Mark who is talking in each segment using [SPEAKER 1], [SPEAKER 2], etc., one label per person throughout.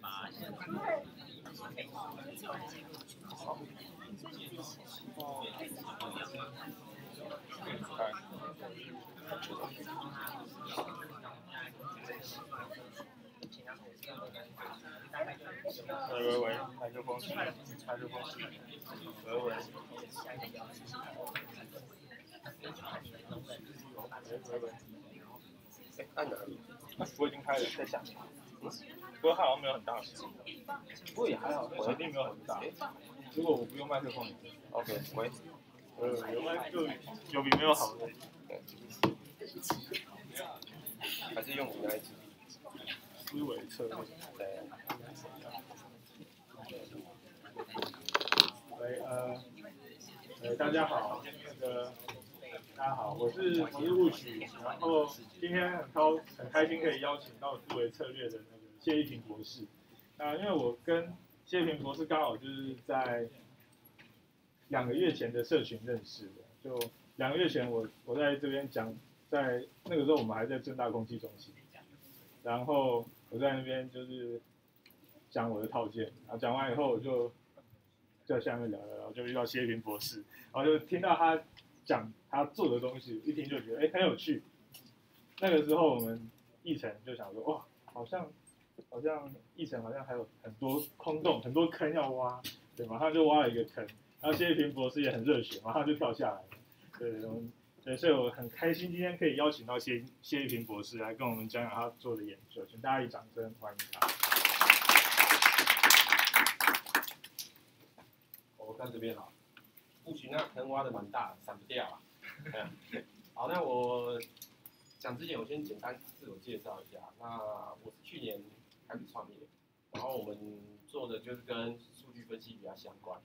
[SPEAKER 1] 喂，麦克风，喂。
[SPEAKER 2] 按哪里？
[SPEAKER 1] 我已经开了，在下面。不过它好像没有很大声。
[SPEAKER 2] 不过也还好，
[SPEAKER 1] 我一定没有很大。如果我不用麦克风
[SPEAKER 2] ，OK， 喂。
[SPEAKER 1] 有麦就有比没有好的。
[SPEAKER 2] 还是用你那一支？
[SPEAKER 1] 思维策略。
[SPEAKER 2] 对。
[SPEAKER 1] 大家好，大家好，我是陆许，然后今天很开心可以邀请到思维策略的那个谢一平博士。因为我跟谢一平博士刚好就是在2个月前的社群认识的，就2个月前我在这边讲，在那个时候我们还在政大空气中心，然后我在那边就是讲我的套件，然后讲完以后我就在下面聊，就遇到谢一平博士，然后就听到他讲他做的东西，一听就觉得很有趣。那个时候我们议程就想说，哇，好像议程好像还有很多空洞，很多坑要挖，对，马上就挖了一个坑。然后谢一平博士也很热血，马上就跳下来了，对，所以我很开心今天可以邀请到谢一平博士来跟我们讲讲他做的研究，请大家以掌声欢迎他。
[SPEAKER 2] 我看这边好，不行啊，坑挖的蛮大，闪不掉啊。好，那我讲之前，我先简单自我介绍一下。那我是去年开始创业，然后我们做的就是跟数据分析比较相关。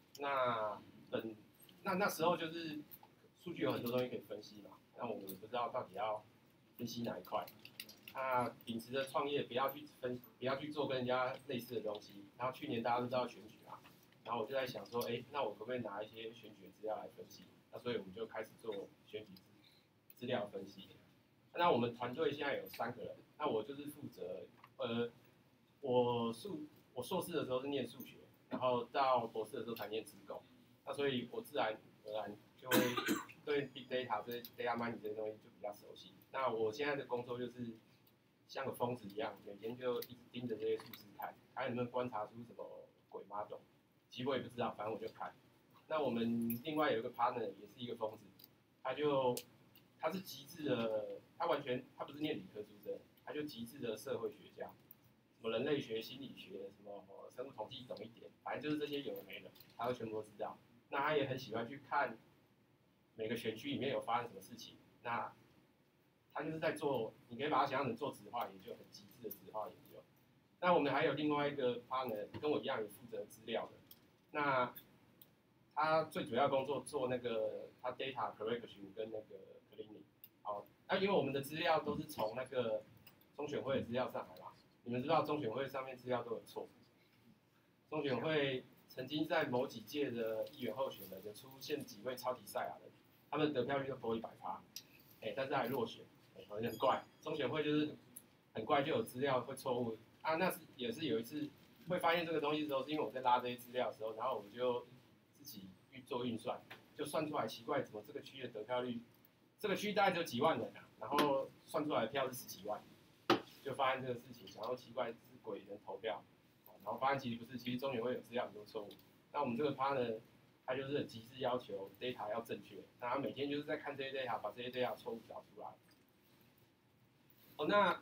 [SPEAKER 2] 那时候就是数据有很多东西可以分析嘛，那我们不知道到底要分析哪一块。秉持着创业不要去做跟人家类似的东西。然后去年大家都知道选举啊，然后我就在想说，那我可不可以拿一些选举的资料来分析？那所以我们就开始做选举资料分析。那我们团队现在有3个人，那我就是负责，我硕士的时候是念数学，然后到博士的时候才念资工，那所以我自然而然就会对 big data 这些 data mining 这些东西就比较熟悉。那我现在的工作就是像个疯子一样，每天就一直盯着这些数字看，看有没有观察出什么鬼 model。其实我也不知道，反正我就看。那我们另外有一个 partner 也是一个疯子，他是极致的，他不是念理科出身，他就极致的社会学家，什么人类学、心理学，什么生物统计懂一点，反正就是这些有的没的，他会全部都知道。那他也很喜欢去看每个选区里面有发生什么事情。那他就是在做，你可以把它想象成做质化研究，很极致的质化研究。那我们还有另外一个 partner 跟我一样也负责资料的，那他最主要工作做那个他 data correction 跟那个 cleaning。好，那因为我们的资料都是从那个中选会的资料上来啦，你们知道中选会上面资料都有错。中选会曾经在某几届的议员候选人有出现几位超级赛亚人，他们得票率都破100%，但是还落选，很怪。中选会就是很怪，就有资料会错误啊。也是有一次会发现这个东西的时候，是因为我在拉这些资料的时候，然后我们就自己做运算，就算出来奇怪，怎么这个区的得票率，这个区大概只有几万人啊，然后算出来的票是10几万，就发现这个事情，想要奇怪是鬼人投票，然后发现其实不是，其实中选会有资料很多错误。那我们这个 partner 他就是极致要求 data 要正确，那他每天就是在看这些 data， 把这些 data 错误找出来。那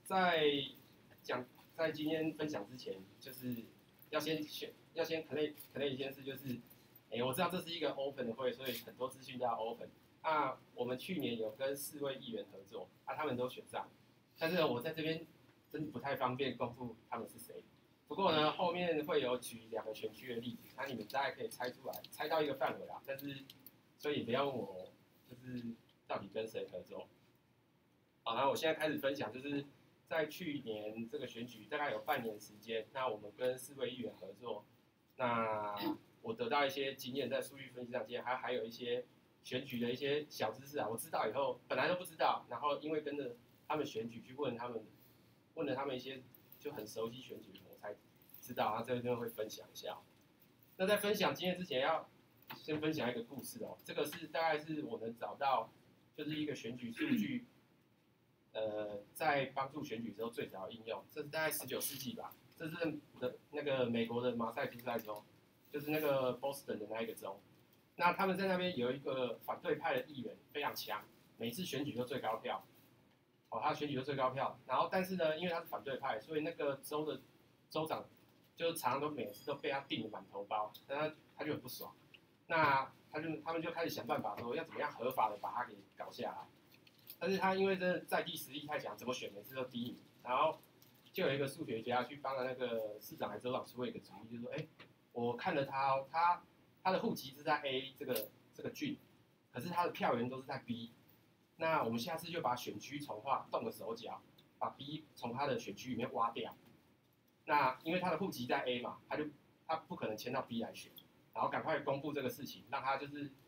[SPEAKER 2] 在今天分享之前，就是要先 connect 一件事，就是我知道这是一个 open 的会，所以很多资讯都要 open。我们去年有跟4位议员合作，他们都选上，但是我在这边真不太方便公布他们是谁。不过呢，后面会有举2个选区的例子，那你们大概可以猜出来，猜到一个范围啦。但是所以不要问我，就是到底跟谁合作。好，那我现在开始分享，就是在去年这个选举大概有半年时间，那我们跟4位议员合作，那我得到一些经验，在数据分析上经验，还有一些选举的一些小知识啊，我知道以后本来都不知道，然后因为跟着他们选举去问了他们一些就很熟悉选举，我才知道，这边会分享一下。那在分享经验之前，要先分享一个故事哦。这个是大概是我们找到，就是一个选举数据，在帮助选举之后最早的应用。这是大概19世纪吧。这是那个美国的马赛诸塞州，就是那个 Boston 的那一个州。那他们在那边有一个反对派的议员非常强，每次选举都最高票。他选举就最高票，然后但是呢，因为他是反对派，所以那个州的州长就常常都每次都被他定得满头包，他就很不爽。那他们就开始想办法说要怎么样合法的把他给搞下来。但是他因为真的在地实力太强，怎么选每次都第一名。然后就有一个数学家去帮了那个市长还州长出了一个主意，就说：我看了他哦，他的户籍是在 A 这个郡，可是他的票源都是在 B。那我们下次就把选区重划，动个手脚，把 B 从他的选区里面挖掉。那因为他的户籍在 A 嘛，他不可能迁到 B 来选，然后赶快公布这个事情，让他就是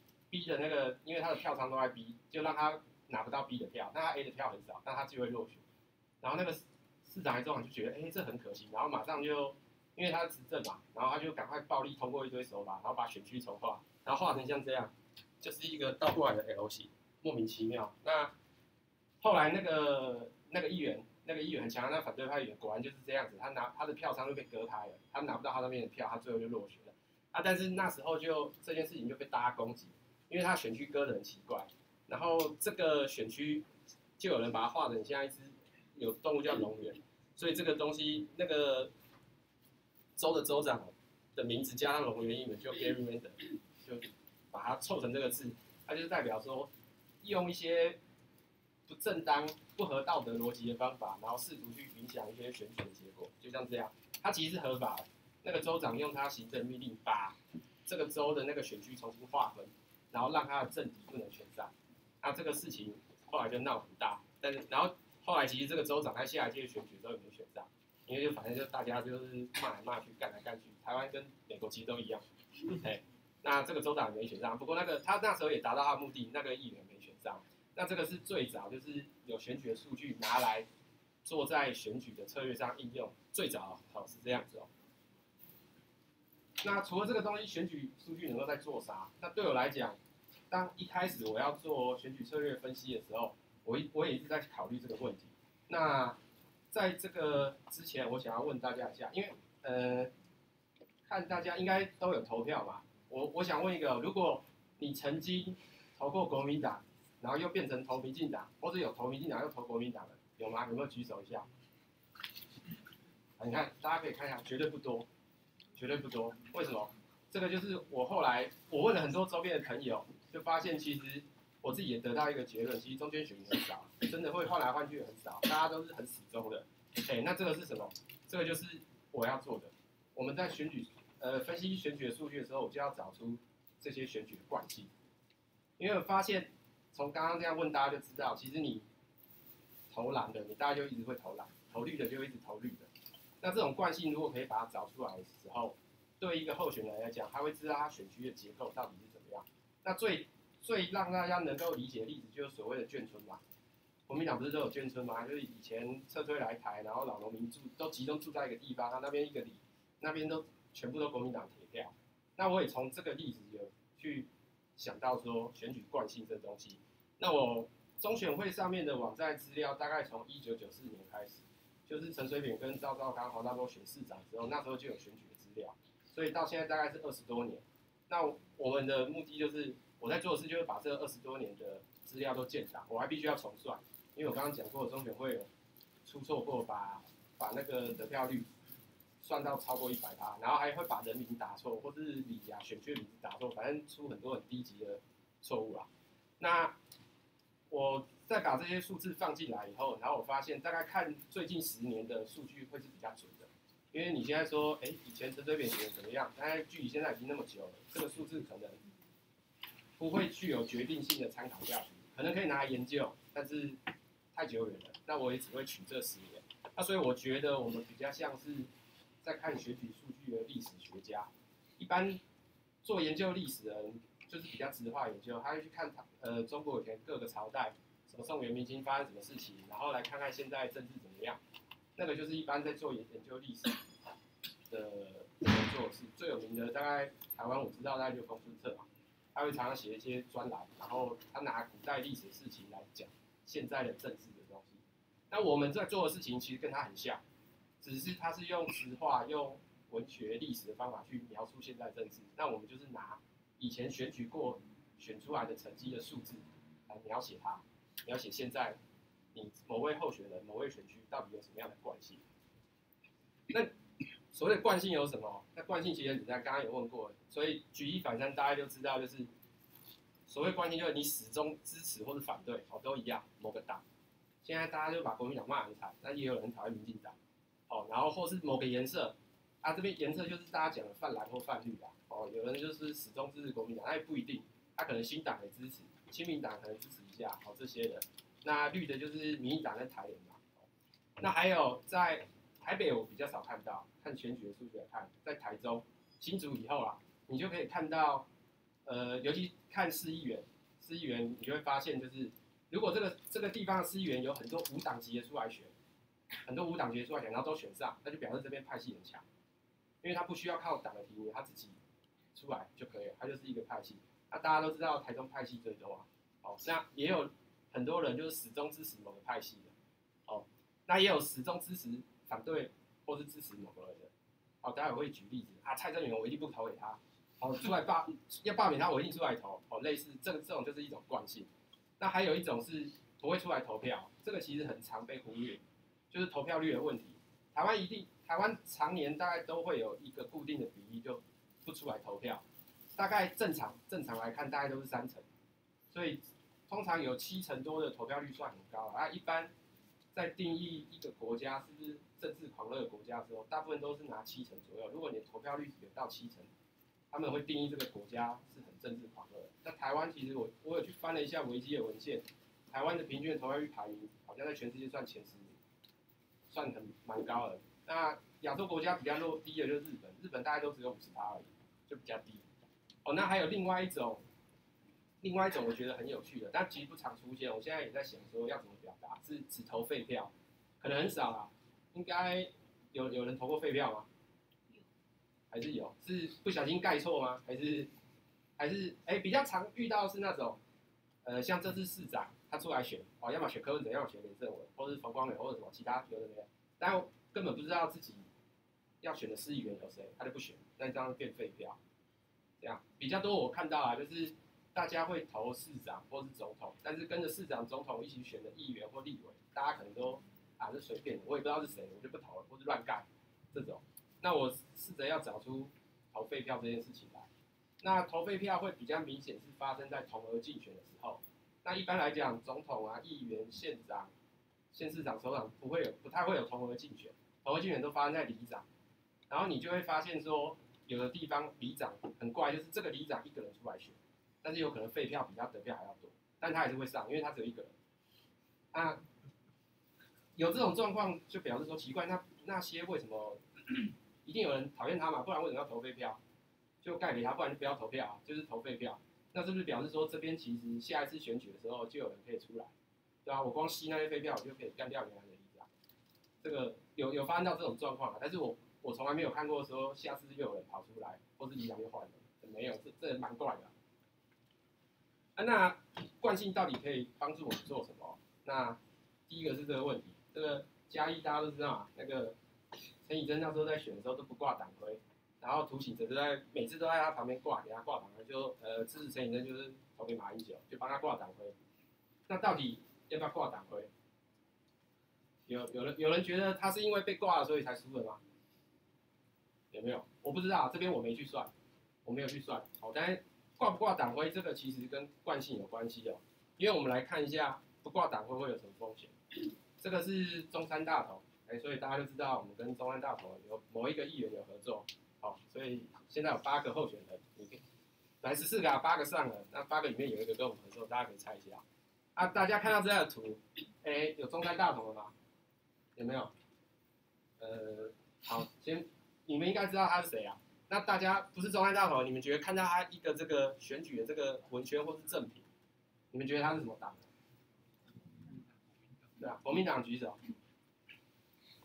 [SPEAKER 2] B 的那个，因为他的票仓都在 B， 就让他拿不到 B 的票，那他 A 的票很少，那他就会落选。然后那个市长还州长就觉得，这很可行，然后马上就因为他执政嘛，然后他就赶快暴力通过一堆手法，然后把选区重划，然后画成像这样，就是一个倒过来的 L 型。莫名其妙。那后来那个议员很强，那反对派议员果然就是这样子，他的票仓就被割开了，他拿不到他那边的票，他最后就落选了。但是那时候这件事情就被大家攻击，因为他选区割得很奇怪，然后这个选区就有人把它画成像一只有动物叫龙源，所以这个东西那个州的州长的名字加上龙源英文就 gerrymander， 就把它凑成这个字，它就是代表说。用一些不正当、不合道德逻辑的方法，然后试图去影响一些选举的结果，就像这样。它其实是合法的。那个州长用他行政命令把这个州的那个选区重新划分，然后让他的政敌不能选上。那这个事情后来就闹很大，然后后来其实这个州长在下一届选举都也没选上，因为就反正就大家就是骂来骂去、干来干去。台湾跟美国其实都一样。那这个州长也没选上，不过他那时候也达到他的目的，那个议员没选上。那这个是最早就是有选举的数据拿来做在选举的策略上应用，最早是这样子哦。那除了这个东西，选举数据能够在做啥？那对我来讲，当一开始我要做选举策略分析的时候，我也一直在考虑这个问题。那在这个之前，我想要问大家一下，因为看大家应该都有投票嘛。我想问一个，如果你曾经投过国民党，然后又变成投民进党，或者有投民进党又投国民党的，有吗？有没有举手一下？你看，大家可以看一下，绝对不多，绝对不多。为什么？这个就是我后来我问了很多周边的朋友，就发现其实我自己也得到一个结论，其实中间选民很少，真的会换来换去很少，大家都是很死忠的。那这个是什么？这个就是我要做的。我们在选举分析选举的数据的时候，我就要找出这些选举的惯性，因为我发现从刚刚这样问大家就知道，其实你投蓝的，你大家就一直会投蓝；投绿的就一直投绿的。那这种惯性如果可以把它找出来的时候，对一个候选人来讲，他会知道他选区的结构到底是怎么样。那最让大家能够理解的例子就是所谓的眷村嘛。国民党不是都有眷村吗？就是以前撤退来台，然后老农民都集中住在一个地方，那边一个里，那边都全部都国民党铁票。那我也从这个例子有去想到说选举惯性这东西。那我中选会上面的网站资料大概从1994年开始，就是陈水扁跟赵少康、黄大洲选市长之后，那时候就有选举的资料，所以到现在大概是20多年。那我们的目的就是我在做的事就是把这20多年的资料都建档，我还必须要重算，因为我刚刚讲过中选会有出错过把那个得票率算到超过100%，然后还会把人名打错，或是里选区的名字打错，反正出很多很低级的错误啦。那我再把这些数字放进来以后，然后我发现大概看最近10年的数据会是比较准的，因为你现在说，以前陈水扁选怎么样？大概距离现在已经那么久了，这个数字可能不会具有决定性的参考价值，可能可以拿来研究，但是太久远了。那我也只会取这10年。那所以我觉得我们比较像是在看选举数据的历史学家，一般做研究历史的人就是比较直化研究，他会去看中国以前各个朝代，什么宋元明清发生什么事情，然后来看看现在政治怎么样， 那个就是一般在做研究历史的人做的事。最有名的大概台湾我知道大概就公孙策嘛，他会常常写一些专栏，然后他拿古代历史的事情来讲现在的政治的东西。那我们在做的事情其实跟他很像，只是他是用实话、用文学历史的方法去描述现在政治。那我们就是拿以前选举过选出来的成绩的数字来描写它，描写现在你某位候选人、某位选区到底有什么样的惯性。那所谓的惯性有什么？那惯性其实你在刚刚有问过，所以举一反三，大家就知道，就是所谓惯性就是你始终支持或是反对，都一样，某个党。现在大家就把国民党骂很惨，那也有人讨厌民进党，然后或是某个颜色，这边颜色就是大家讲的泛蓝或泛绿啦，有人就是始终支持国民党，那也不一定，他可能新党也支持，亲民党可能支持一下，这些的。那绿的就是民进党跟台联嘛，那还有在台北我比较少看到，看选举的数据来看，在台中、新竹以后啦，你就可以看到，尤其看市议员你就会发现，就是如果这个地方的市议员有很多无党籍的出来选，然后都选上，那就表示这边派系很强，因为他不需要靠党的提名，他自己出来就可以了，他就是一个派系。那大家都知道台中派系最多啊，那也有很多人就是始终支持某个派系的，那也有始终支持反对或是支持某个人的，待会我会举例子蔡正元我一定不投给他，出来要罢免他我一定出来投，类似这种就是一种惯性。那还有一种是不会出来投票，这个其实很常被忽略，就是投票率的问题。台湾常年大概都会有一个固定的比例就不出来投票，大概正常来看大概都是3成，所以通常有7成多的投票率算很高了。一般在定义一个国家是不是政治狂热的国家的时候，大部分都是拿7成左右。如果你的投票率有到7成，他们会定义这个国家是很政治狂热的。那台湾其实我有去翻了一下维基的文献，台湾的平均的投票率排名好像在全世界算前10名，算蛮高的。那亚洲国家比较低的就是日本大概都只有50%而已，就比较低。那还有另外一种我觉得很有趣的，但其实不常出现。我现在也在想说要怎么表达，是只投废票，可能很少啦。应该有人投过废票吗？还是有？是不小心盖错吗？还是比较常遇到是那种，像这次市长他出来选，要么选柯文哲，要么选连胜文，或是冯光远，或者什么其他有的没有，但根本不知道自己要选的市议员有谁，他就不选，那这样变废票。这样比较多我看到啊，就是大家会投市长或是总统，但是跟着市长、总统一起选的议员或立委，大家可能都是随便的，我也不知道是谁，我就不投了，或是乱盖这种。那我试着要找出投废票这件事情来。那投废票会比较明显是发生在同额竞选的时候。那一般来讲，总统啊、议员、县长、县市长、首长不太会有同额竞选，同额竞选都发生在里长。然后你就会发现说，有的地方里长很怪，就是这个里长一个人出来选，但是有可能废票比他得票还要多，但他还是会上，因为他只有一个人。那有这种状况，就表示说奇怪，那些为什么一定有人讨厌他嘛？不然为什么要投废票？就盖给他，不然就不要投票，就是投废票。那是不是表示说这边其实下一次选举的时候就有人可以出来，对吧？我光吸那些废票，我就可以干掉原来的里长。这个有发生到这种状况啊，但是我从来没有看过说下次又有人跑出来，或是里长又换了，没有，这蛮怪的。那惯性到底可以帮助我们做什么？那第一个是这个问题，这个嘉义大家都知道啊，那个陈以真那时候在选的时候都不挂党徽，然后涂醒哲每次都在他旁边给他挂党徽，就支持陈以真就是投给马英九，就帮他挂党徽。那到底要不要挂党徽？有人觉得他是因为被挂了所以才输的吗？有没有？我不知道，这边我没去算，我没有去算。但是挂不挂党徽这个其实跟惯性有关系哦，因为我们来看一下不挂党徽会有什么风险。这个是中山大同，所以大家就知道我们跟中山大同有某一个议员有合作，所以现在有8个候选人，你可以本来14个8个上了，那8个里面有一个跟我们合作，大家可以猜一下。大家看到这样的图，有中山大同了吗？有没有？好，你们应该知道他是谁啊？那大家不是中山大同，你们觉得看到他一个这个选举的这个文宣或是赠品，你们觉得他是什么党的？对啊，国民党举手。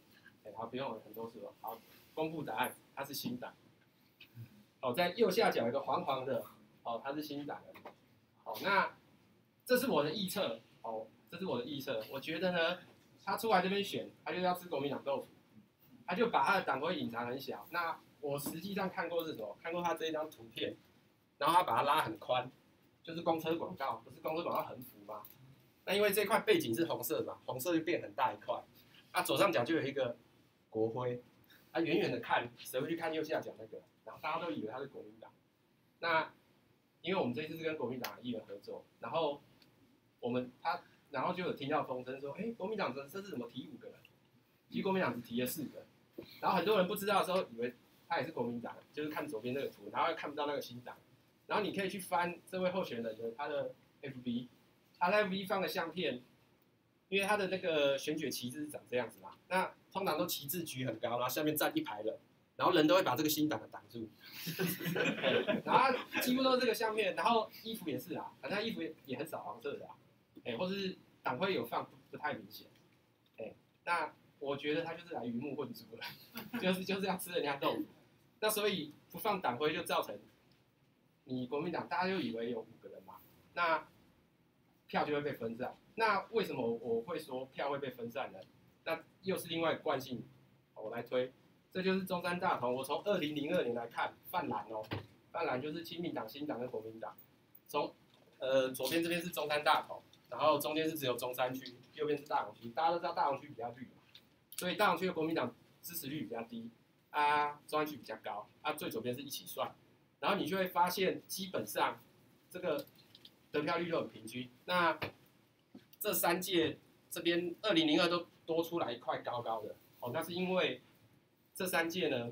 [SPEAKER 2] 好，不用了，很多次了。好，公布答案，它是新党。哦，在右下角有个黄黄的，哦，它是新党的。好，那这是我的预测，哦，这是我的预测。我觉得呢，他出来这边选，他就要吃国民党豆腐，他就把他的党徽隐藏很小。那我实际上看过是什么？看过他这一张图片，然后他把它拉很宽，就是公车广告，不是公车广告横幅吗？那因为这块背景是红色的嘛，红色就变很大一块。啊，左上角就有一个国徽，啊，远远的看，谁会去看右下角那个？然后大家都以为他是国民党。那因为我们这次是跟国民党的议员合作，然后然后就有听到风声说，国民党这次怎么提5个人？其实国民党只提了4个，然后很多人不知道的时候，以为他也是国民党，就是看左边那个图，然后又看不到那个新党。然后你可以去翻这位候选人的他的 FB， 他在 FB 放的相片，因为他的那个选举旗帜是长这样子嘛，那通常都旗帜举很高，然后下面站一排人，然后人都会把这个新党的挡住，然后几乎都是这个相片，然后衣服也是啊，反正衣服也很少黄色的啊，或是党徽有放不太明显，那我觉得他就是来鱼目混珠了，就是要吃人家豆腐，那所以不放党徽就造成你国民党大家就以为有5个人嘛，那票就会被分散。那为什么我会说票会被分散呢？那又是另外惯性，我来推，这就是中山大同。我从2002年来看，泛蓝哦，泛蓝就是亲民党、新党跟国民党。从左边这边是中山大同，然后中间是只有中山区，右边是大同区。大家都知道大同区比较绿嘛，所以大同区的国民党支持率比较低啊，中山区比较高啊，最左边是一起算，然后你就会发现基本上这个得票率都很平均。那这3届这边2002都多出来一块高高的，那是因为这3届呢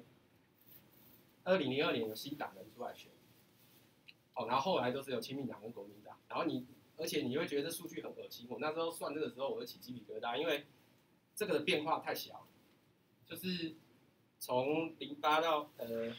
[SPEAKER 2] ，2002年有新党人出来选，然后后来都是有亲民党跟国民党，然后而且你会觉得这数据很恶心。我那时候算这个时候，我就起鸡皮疙瘩，因为这个的变化太小了，就是从08到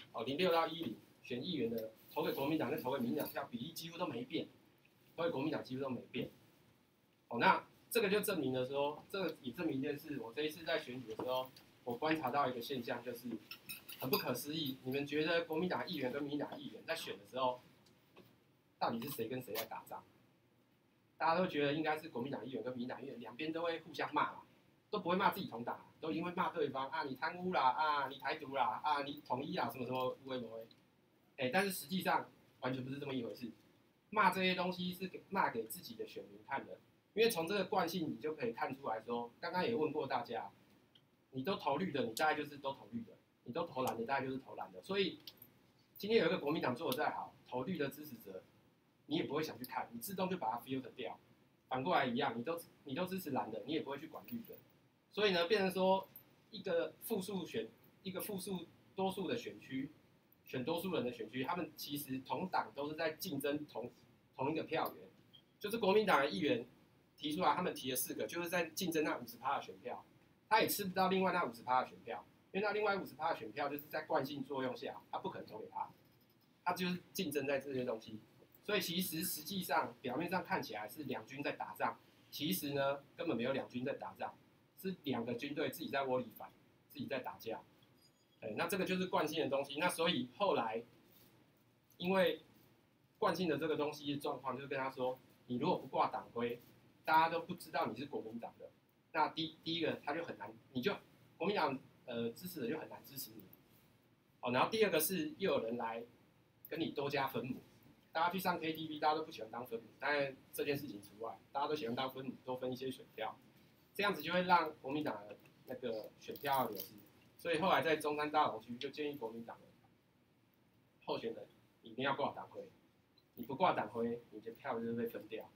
[SPEAKER 2] 06到10选议员的投给国民党跟投给民进党票比例几乎都没变，投给国民党几乎都没变。那这个就证明了说，这个也证明一件事，我这一次在选举的时候，我观察到一个现象，就是很不可思议。你们觉得国民党议员跟民进党议员在选的时候，到底是谁跟谁在打仗？大家都觉得应该是国民党议员跟民进党议员两边都会互相骂嘛，都不会骂自己同党，都一定会骂对方啊，你贪污啦，啊，你台独啦，啊，你统一啦，什么什么无为不为。但是实际上完全不是这么一回事。骂这些东西是骂给自己的选民看的。因为从这个惯性，你就可以看出来说，刚刚也问过大家，你都投绿的，你大概就是都投绿的；你都投蓝的，大概就是投蓝的。所以今天有一个国民党做的再好，投绿的支持者，你也不会想去看，你自动就把它 filter 掉。反过来一样，你都支持蓝的，你也不会去管绿的。所以呢，变成说一个复数多数的选区，选多数人的选区，他们其实同党都是在竞争同一个票源，就是国民党的议员。提出来，他们提了4个，就是在竞争那50%的选票，他也吃不到另外那50%的选票，因为那另外50%的选票就是在惯性作用下，他不可能投给他，他就是竞争在这些东西，所以其实实际上表面上看起来是两军在打仗，其实呢根本没有两军在打仗，是2个军队自己在窝里反，自己在打架，那这个就是惯性的东西，那所以后来因为惯性的这个东西的状况，就是跟他说，你如果不挂党徽。大家都不知道你是国民党的，那第一个他就很难，你就国民党支持者就很难支持你，然后第2个是又有人来跟你多加分母，大家去上 KTV， 大家都不喜欢当分母，当然这件事情除外，大家都喜欢当分母，多分一些选票，这样子就会让国民党的那个选票流失，所以后来在中山大同区就建议国民党的候选人一定要挂党徽，你不挂党徽，你的票就会被分掉。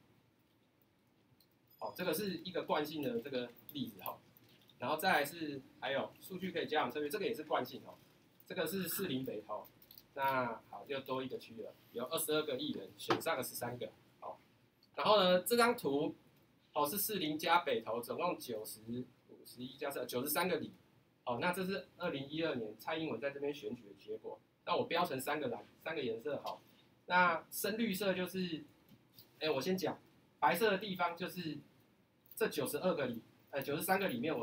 [SPEAKER 2] 这个是一个惯性的这个例子然后再来是还有数据可以加上策略，这个也是惯性这个是士林北投，那好又多一个区了，有22个议员选上了13个然后呢这张图是士林加北投，总共91加93个里那这是2012年蔡英文在这边选举的结果，那我标成3个蓝3个颜色那深绿色就是我先讲白色的地方就是。这92个93个里面，我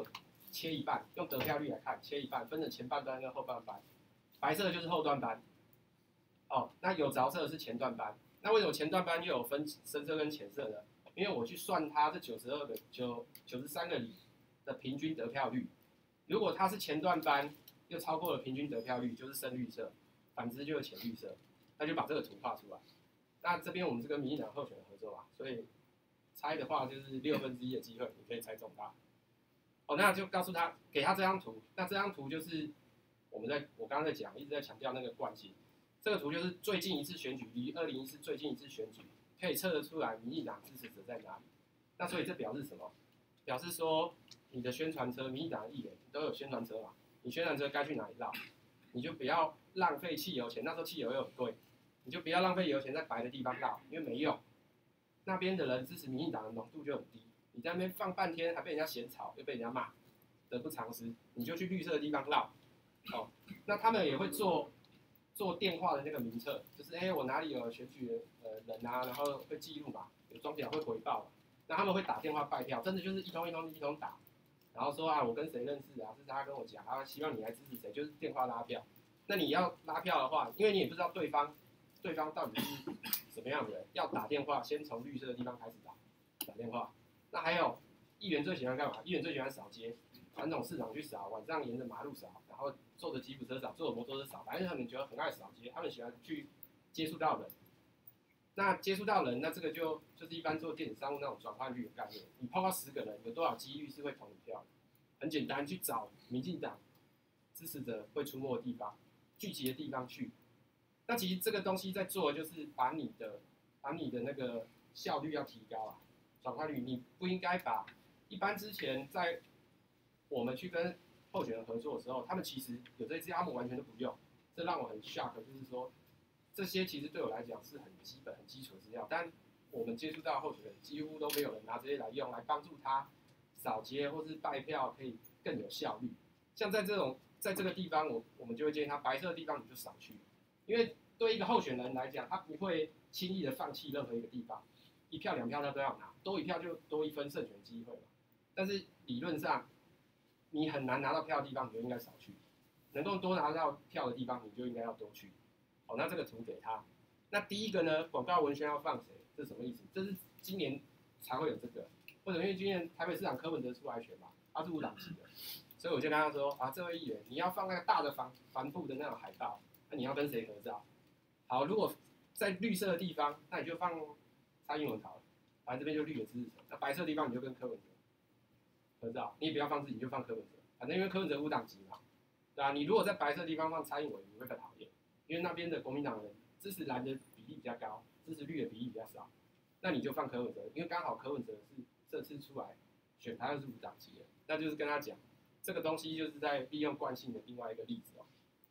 [SPEAKER 2] 切一半，用得票率来看，切一半，分成前半班跟后半班。白色的就是后段班，哦，那有着色的是前段班。那为什么前段班又有分深色跟浅色呢？因为我去算它这93个里的平均得票率，如果它是前段班又超过了平均得票率，就是深绿色，反之就是浅绿色，那就把这个图画出来。那这边我们是跟民进党候选人合作嘛，所以猜的话就是1/6的机会，你可以猜中它。哦，那就告诉他，给他这张图。那这张图就是我刚刚在讲，一直在强调那个惯性。这个图就是最近一次选举，离2014最近一次选举，可以测得出来民进党支持者在哪里。那所以这表示什么？表示说你的宣传车，民进党的议员都有宣传车嘛，你宣传车该去哪里绕，你就不要浪费汽油钱。那时候汽油又很贵，你就不要浪费油钱在白的地方绕，因为没用。那边的人支持民进党的浓度就很低。你在那边放半天，还被人家嫌吵，又被人家骂，得不偿失。你就去绿色的地方绕，哦，那他们也会做电话的那个名册，就是我哪里有选举人啊，然后会记录嘛，有装甲会回报嘛，那他们会打电话拜票，真的就是一通打，然后说啊我跟谁认识啊，这是他跟我讲，他希望你来支持谁，就是电话拉票。那你要拉票的话，因为你也不知道对方到底是什么样的人，要打电话先从绿色的地方开始打电话。那还有议员最喜欢干嘛？议员最喜欢扫街，传统市场去扫，晚上沿着马路扫，然后坐着吉普车扫，坐着摩托车扫，反正他们觉得很爱扫街，他们喜欢去接触到人。那接触到人，那这个就是一般做电子商务那种转换率的概念。你碰到10个人，有多少几率是会投你票的？很简单，去找民进党支持者会出没的地方，聚集的地方去。那其实这个东西在做，就是把你的那个效率要提高啊。转换率，你不应该把一般之前在我们去跟候选人合作的时候，他们其实有这些，他们完全都不用，这让我很 shock， 就是说这些其实对我来讲是很基本、很基础的资料，但我们接触到候选人几乎都没有人拿这些来用，来帮助他扫街或是拜票可以更有效率。像在这个地方，我们就会建议他白色的地方你就少去，因为对一个候选人来讲，他不会轻易的放弃任何一个地方。1票2票他都要拿，多1票就多1分胜选机会嘛。但是理论上，你很难拿到票的地方，你就应该少去；能够多拿到票的地方，你就应该要多去。好，那这个图给他。那第一个呢，广告文宣要放谁？这是什么意思？这是今年才会有这个，或者因为今年台北市长柯文哲出来选嘛，他是无党籍的，所以我就跟他说啊，这位议员，你要放那个大的帆布的那种海报，那你要跟谁合照？好，如果在绿色的地方，那你就放蔡英文好了，反正这边就绿的支持者。那白色的地方你就跟柯文哲合照，你也不要放自己，你就放柯文哲，反正因为柯文哲无党籍嘛，对吧？你如果在白色的地方放蔡英文，你会很讨厌，因为那边的国民党人支持蓝的比例比较高，支持绿的比例比较少，那你就放柯文哲，因为刚好柯文哲是这次出来选他又是无党籍的，那就是跟他讲，这个东西就是在利用惯性的另外一个例子哦。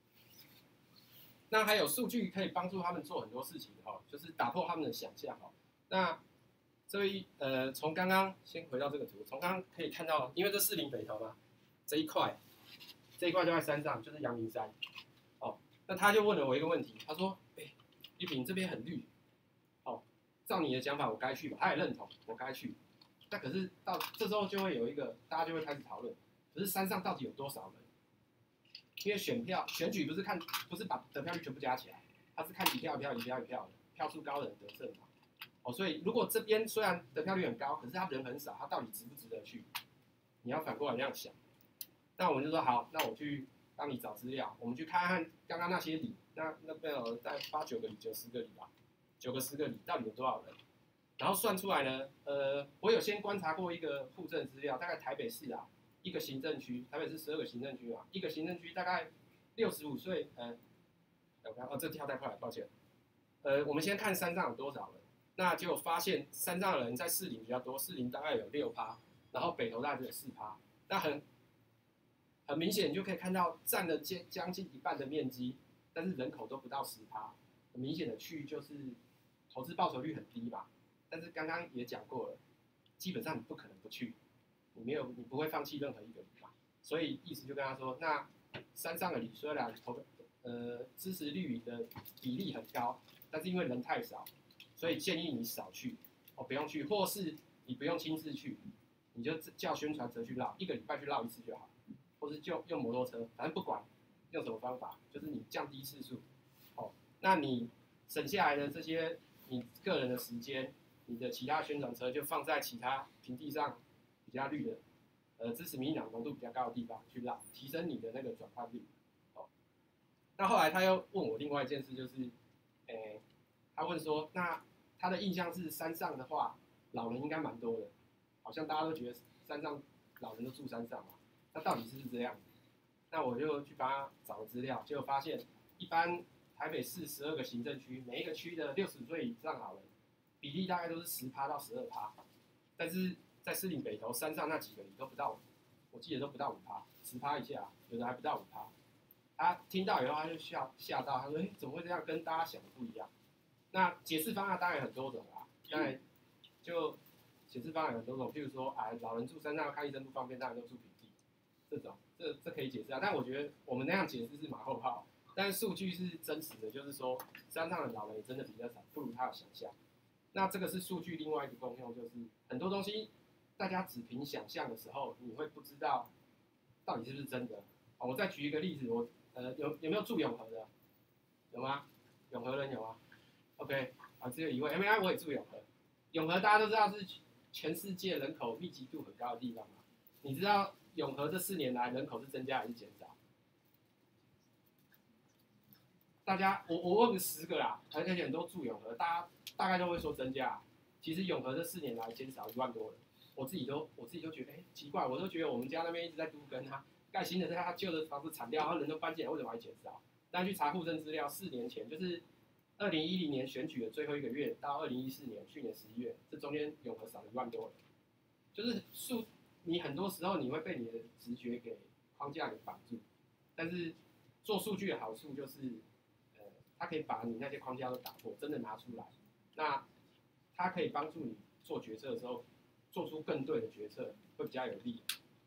[SPEAKER 2] 那还有数据可以帮助他们做很多事情哦，就是打破他们的想象哦。那这位从刚刚先回到这个图，从刚刚可以看到，因为这士林北投嘛，这一块就在山上，就是阳明山。哦，那他就问了我一个问题，他说：“玉萍这边很绿，哦，照你的讲法，我该去吧？”他也认同我该去。那可是到这时候就会有一个，大家就会开始讨论，可是山上到底有多少人？因为选举不是把得票率全部加起来，他是看一票的，票数高的人得胜嘛。哦，所以如果这边虽然得票率很高，可是他人很少，他到底值不值得去？你要反过来这样想。那我们就说好，那我去帮你找资料，我们去看看刚刚那些里，那边有在8、9个里、9、10个里吧，9个10个里到底有多少人？然后算出来呢，我有先观察过一个户政资料，大概台北市啊。一个行政区，台北市12个行政区嘛，一个行政区大概65岁，我看这跳太快了，抱歉。我们先看山上有多少人，那结果发现山上的人在士林比较多，士林大概有6%，然后北投大概只有4%，那很明显，你就可以看到占了将近一半的面积，但是人口都不到10%，很明显的区域就是投资报酬率很低嘛。但是刚刚也讲过了，基本上你不可能不去。你不会放弃任何一个里嘛，所以意思就跟他说，那山上的里虽然支持率的比例很高，但是因为人太少，所以建议你少去，不用去，或是你不用亲自去， 你就叫宣传车去绕，1个礼拜去绕1次就好，或是就用摩托车，反正不管用什么方法，就是你降低次数，哦，那你省下来的这些你个人的时间，你的其他宣传车就放在其他平地上比较绿的，支持民进党浓度比较高的地方去绕，提升你的那个转换率。哦，那后来他又问我另外一件事，就是，他问说，那他的印象是山上的话，老人应该蛮多的，好像大家都觉得山上老人都住山上嘛，那到底是不是这样子？那我就去帮他找资料，结果发现，一般台北市12个行政区，每一个区的60岁以上老人比例大概都是10%到12%，但是在士林北投山上那几个里都不到，我记得都不到5%，10%以下，有的还不到5%。他听到以后他就吓到，他说：“怎么会这样？跟大家想的不一样。”那解释方案当然很多种啦，当然就解释方案很多种，譬如说，老人住山上看医生不方便，当然都住平地，这种这可以解释啊。但我觉得我们那样解释是马后炮，但是数据是真实的，就是说山上的老人也真的比较少，不如他的想象。那这个是数据另外一个功用，就是很多东西大家只凭想象的时候，你会不知道到底是不是真的。我再举一个例子，有没有住永和的？有吗？永和人有啊 ？OK， 只有一位。MI 我也住永和。永和大家都知道是全世界人口密集度很高的地方嘛。你知道永和这4年来人口是增加还是减少？大家我问个10个啦，而且很多住永和，大概都会说增加。其实永和这4年来减少1万多人。我自己都觉得奇怪，我都觉得我们家那边一直在都更啊。盖新的，他旧的房子铲掉，然后人都搬进来，为什么还减少？但去查户政资料，4年前就是2010年选举的最后1个月到2014年去年11月，这中间永和少了1万多人。就是你很多时候你会被你的直觉给框架给绑住，但是做数据的好处就是，它可以把你那些框架都打破，真的拿出来，那它可以帮助你做决策的时候，做出更对的决策，会比较有利。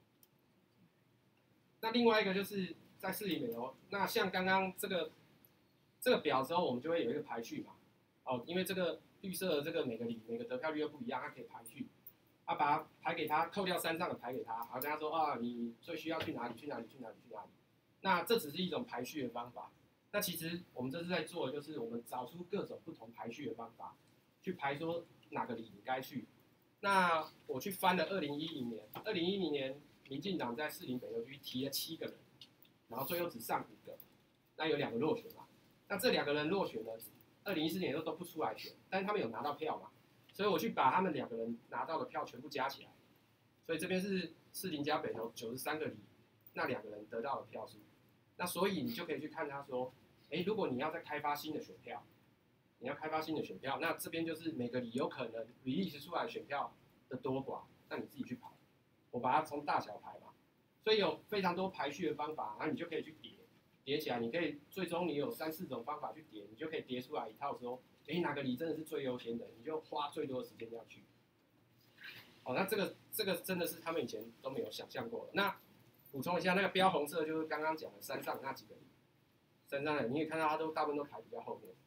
[SPEAKER 2] 那另外一个就是在士林北投，那像刚刚这个表之后，我们就会有一个排序嘛。因为这个绿色的这个每个里每个得票率又不一样，它可以排序，把它排给他，扣掉山上的排给他，然后跟他说你最需要去哪里去哪里去哪里去哪里。那这只是一种排序的方法。那其实我们这次在做的就是我们找出各种不同排序的方法，去排说哪个里你该去。那我去翻了2010年。民进党在士林北投区提了7个人，然后最后只上5个，那有2个落选嘛。那这2个人落选了，2014年都不出来选，但是他们有拿到票嘛，所以我去把他们2个人拿到的票全部加起来，所以这边是士林加北投93个里，那2个人得到的票数。那所以你就可以去看他说，如果你要再开发新的选票，那这边就是每个里有可能 release 出来选票的多寡，那你自己去排。我把它从大小排嘛，所以有非常多排序的方法，然后你就可以去叠起来，你可以最终你有3、4种方法去叠，你就可以叠出来一套说，哪个里真的是最优先的，你就花最多的时间要去。那这个真的是他们以前都没有想象过的。那补充一下，那个标红色就是刚刚讲的山上那几个里，山上的你也看到它大部分都排比较后面。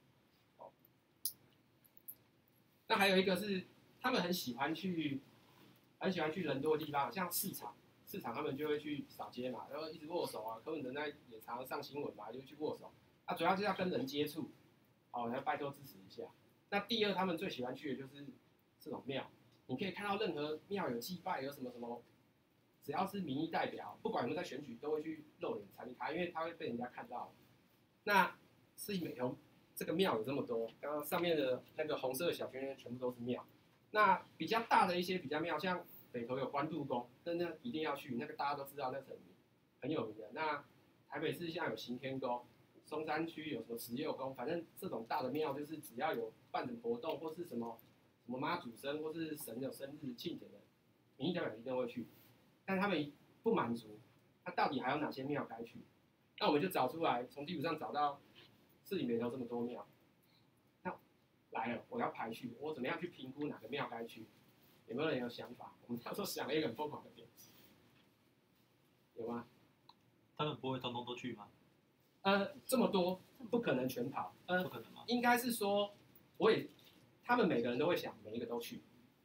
[SPEAKER 2] 那还有一个是他们很喜欢去人多的地方，像市场他们就会去扫街嘛，然后一直握手啊。柯文哲那也常常上新闻嘛，就去握手。主要是要跟人接触，要拜托支持一下。那第二，他们最喜欢去的就是这种庙，你可以看到任何庙有祭拜，有什么什么，只要是民意代表，不管有没有在选举，都会去露脸参与他，因为他会被人家看到。那士林北投这个庙有这么多，刚刚上面的那个红色的小圈圈全部都是庙。那比较大的一些比较庙，像北投有关渡宫，那一定要去，那个大家都知道，那是很有名的。那台北市像有行天宫，松山区有什么慈幼宫，反正这种大的庙，就是只要有办的活动或是什么妈祖生或是神有生日庆典的，民意代表一定会去。但他们不满足，那到底还有哪些庙该去？那我们就找出来，从地图上找到士林北投这么多庙。那来了，我要排序，我怎么样去评估哪个庙该去？有没有人有想法？我们那时候想了一个很疯狂的点子，有吗？
[SPEAKER 3] 他们不会通通都去吗？
[SPEAKER 2] 这么多不可能全跑。
[SPEAKER 3] 不可能吗？
[SPEAKER 2] 应该是说，他们每个人都会想每一个都去。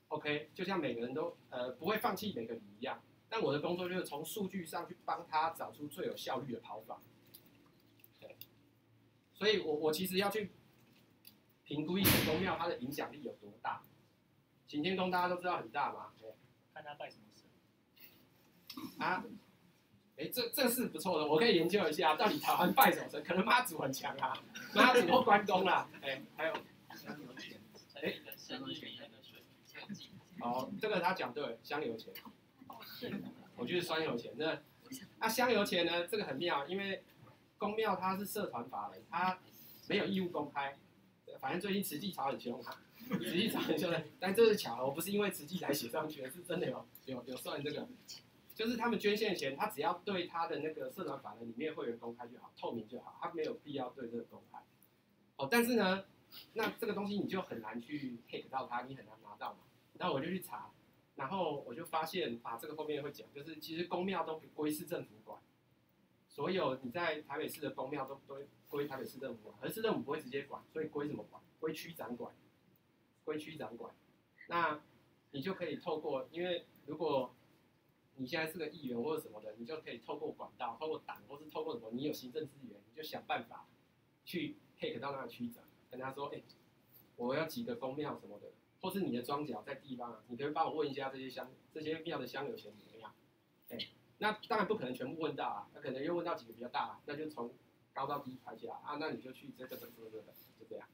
[SPEAKER 2] OK，就像每个人都不会放弃每个礼一样，但我的工作就是从数据上去帮他找出最有效率的跑法。对，所以我其实要去评估一个宫庙它的影响力有多大。行天宫大家都知道很大嘛，
[SPEAKER 4] 看他拜什么神
[SPEAKER 2] 啊，这是不错的，我可以研究一下，到底台湾拜什么神？可能妈祖很强啊，妈祖或关公啦，还有
[SPEAKER 5] 香油钱，香油钱那个水，
[SPEAKER 2] 哦，这个他讲对，香油钱，
[SPEAKER 6] 哦，是。
[SPEAKER 2] 我就是酸油钱。香油钱呢，这个很妙，因为公庙它是社团法人，它没有义务公开。反正最近慈济吵很凶啊，慈济吵很凶的，但这是巧合，我不是因为慈济才写上去的，是真的有算这个，就是他们捐献钱，他只要对他的那个社团法人里面会员公开就好，透明就好，他没有必要对这个公开。哦，但是呢，那这个东西你就很难去 hack 到它，你很难拿到嘛。然后我就去查，然后我就发现这个后面会讲，就是其实公庙都归市政府管，所有你在台北市的公庙都归台北市政府管，而市政府不会直接管，所以归什么管？归区长管，归区长管。那你就可以透过，因为如果你现在是个议员或者什么的，你就可以透过管道，透过党，或是透过什么，你有行政资源，你就想办法去 take 到那个区长，跟他说，我要几个公庙什么的，或是你的庄脚在地方啊，你可以帮我问一下这些庙的香油钱怎么样？那当然不可能全部问到啊，那可能又问到几个比较大，那就从高到低排起来啊，那你就去这个，就这样。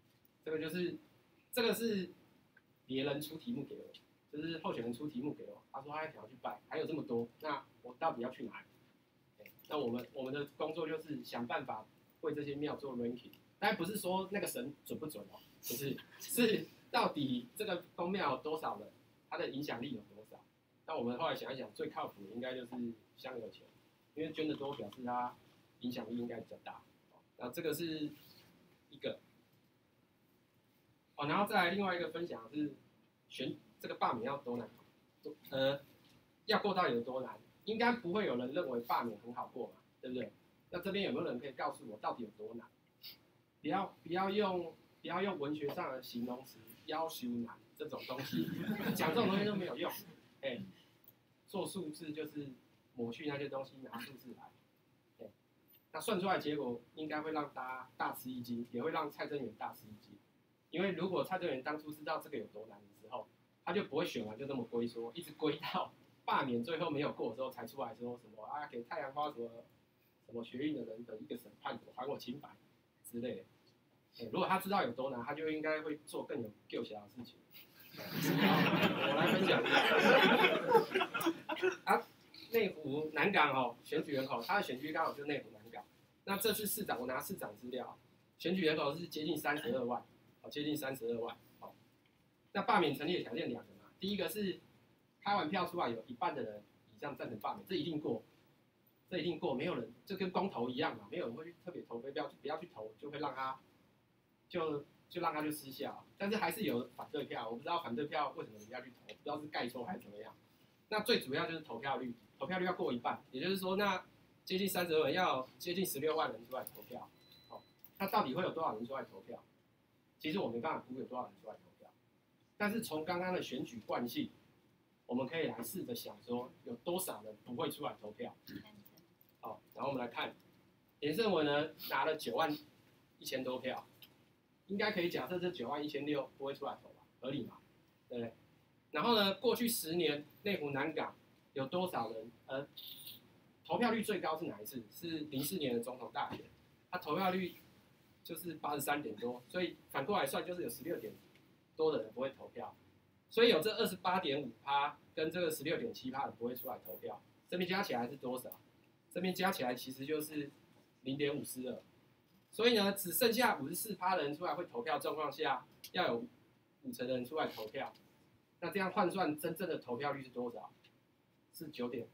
[SPEAKER 2] 这个是别人出题目给我，就是候选人出题目给我，他说他想要去拜，还有这么多，那我到底要去哪里？那我们的工作就是想办法为这些庙做 ranking， 当然不是说那个神准不准哦，是到底这个公庙有多少人，它的影响力有多少？那我们后来想一想，最靠谱的应该就是香油钱，因为捐的多表示它影响力应该比较大。那这个是一个。然后再来另外一个分享是这个罢免要多难？要过到底有多难？应该不会有人认为罢免很好过嘛，对不对？那这边有没有人可以告诉我到底有多难？不要用文学上的形容词要求难这种东西，讲这种东西都没有用。做数字就是抹去那些东西，拿数字来。那算出来的结果应该会让大家大吃一惊，也会让蔡正元大吃一惊。因为如果蔡正元当初知道这个有多难的时候，他就不会选完就那么龟缩，一直龟到罢免最后没有过的时候才出来说什么给太阳花什么学运的人的一个审判，还我清白之类的。如果他知道有多难，他就应该会做更有救小的事情。我来分享一下。内湖南港选举人口，他的选区刚好就内湖南港。那这次市长，我拿市长资料，选举人口是接近32万，接近32万。那罢免成立的条件两个嘛，第一个是开完票出来有一半的人以上赞成罢免，这一定过，没有人就跟公投一样嘛，没有人会去特别投飞票，不要去投，就会让他就让他就失效。但是还是有反对票，我不知道反对票为什么人家去投，不知道是盖错还是怎么样。那最主要就是投票率要过一半，也就是说，那接近32万要接近16万人出来投票。那到底会有多少人出来投票？其实我没办法估有多少人出来投票，但是从刚刚的选举惯性，我们可以来试着想说，有多少人不会出来投票？然后我们来看，连胜文呢拿了9万1000多票，应该可以假设这9万1600不会出来投吧，合理嘛？对不对？然后呢，过去10年内湖南港有多少人？投票率最高是哪一次？是04年的总统大选，它投票率就是83点多，所以反过来算就是有16点多的人不会投票，所以有这28.5%跟这个16.7%人不会出来投票，这边加起来是多少？这边加起来其实就是0.52，所以呢，只剩下54%的人出来会投票状况下，要有50%的人出来投票，那这样换算真正的投票率是多少？是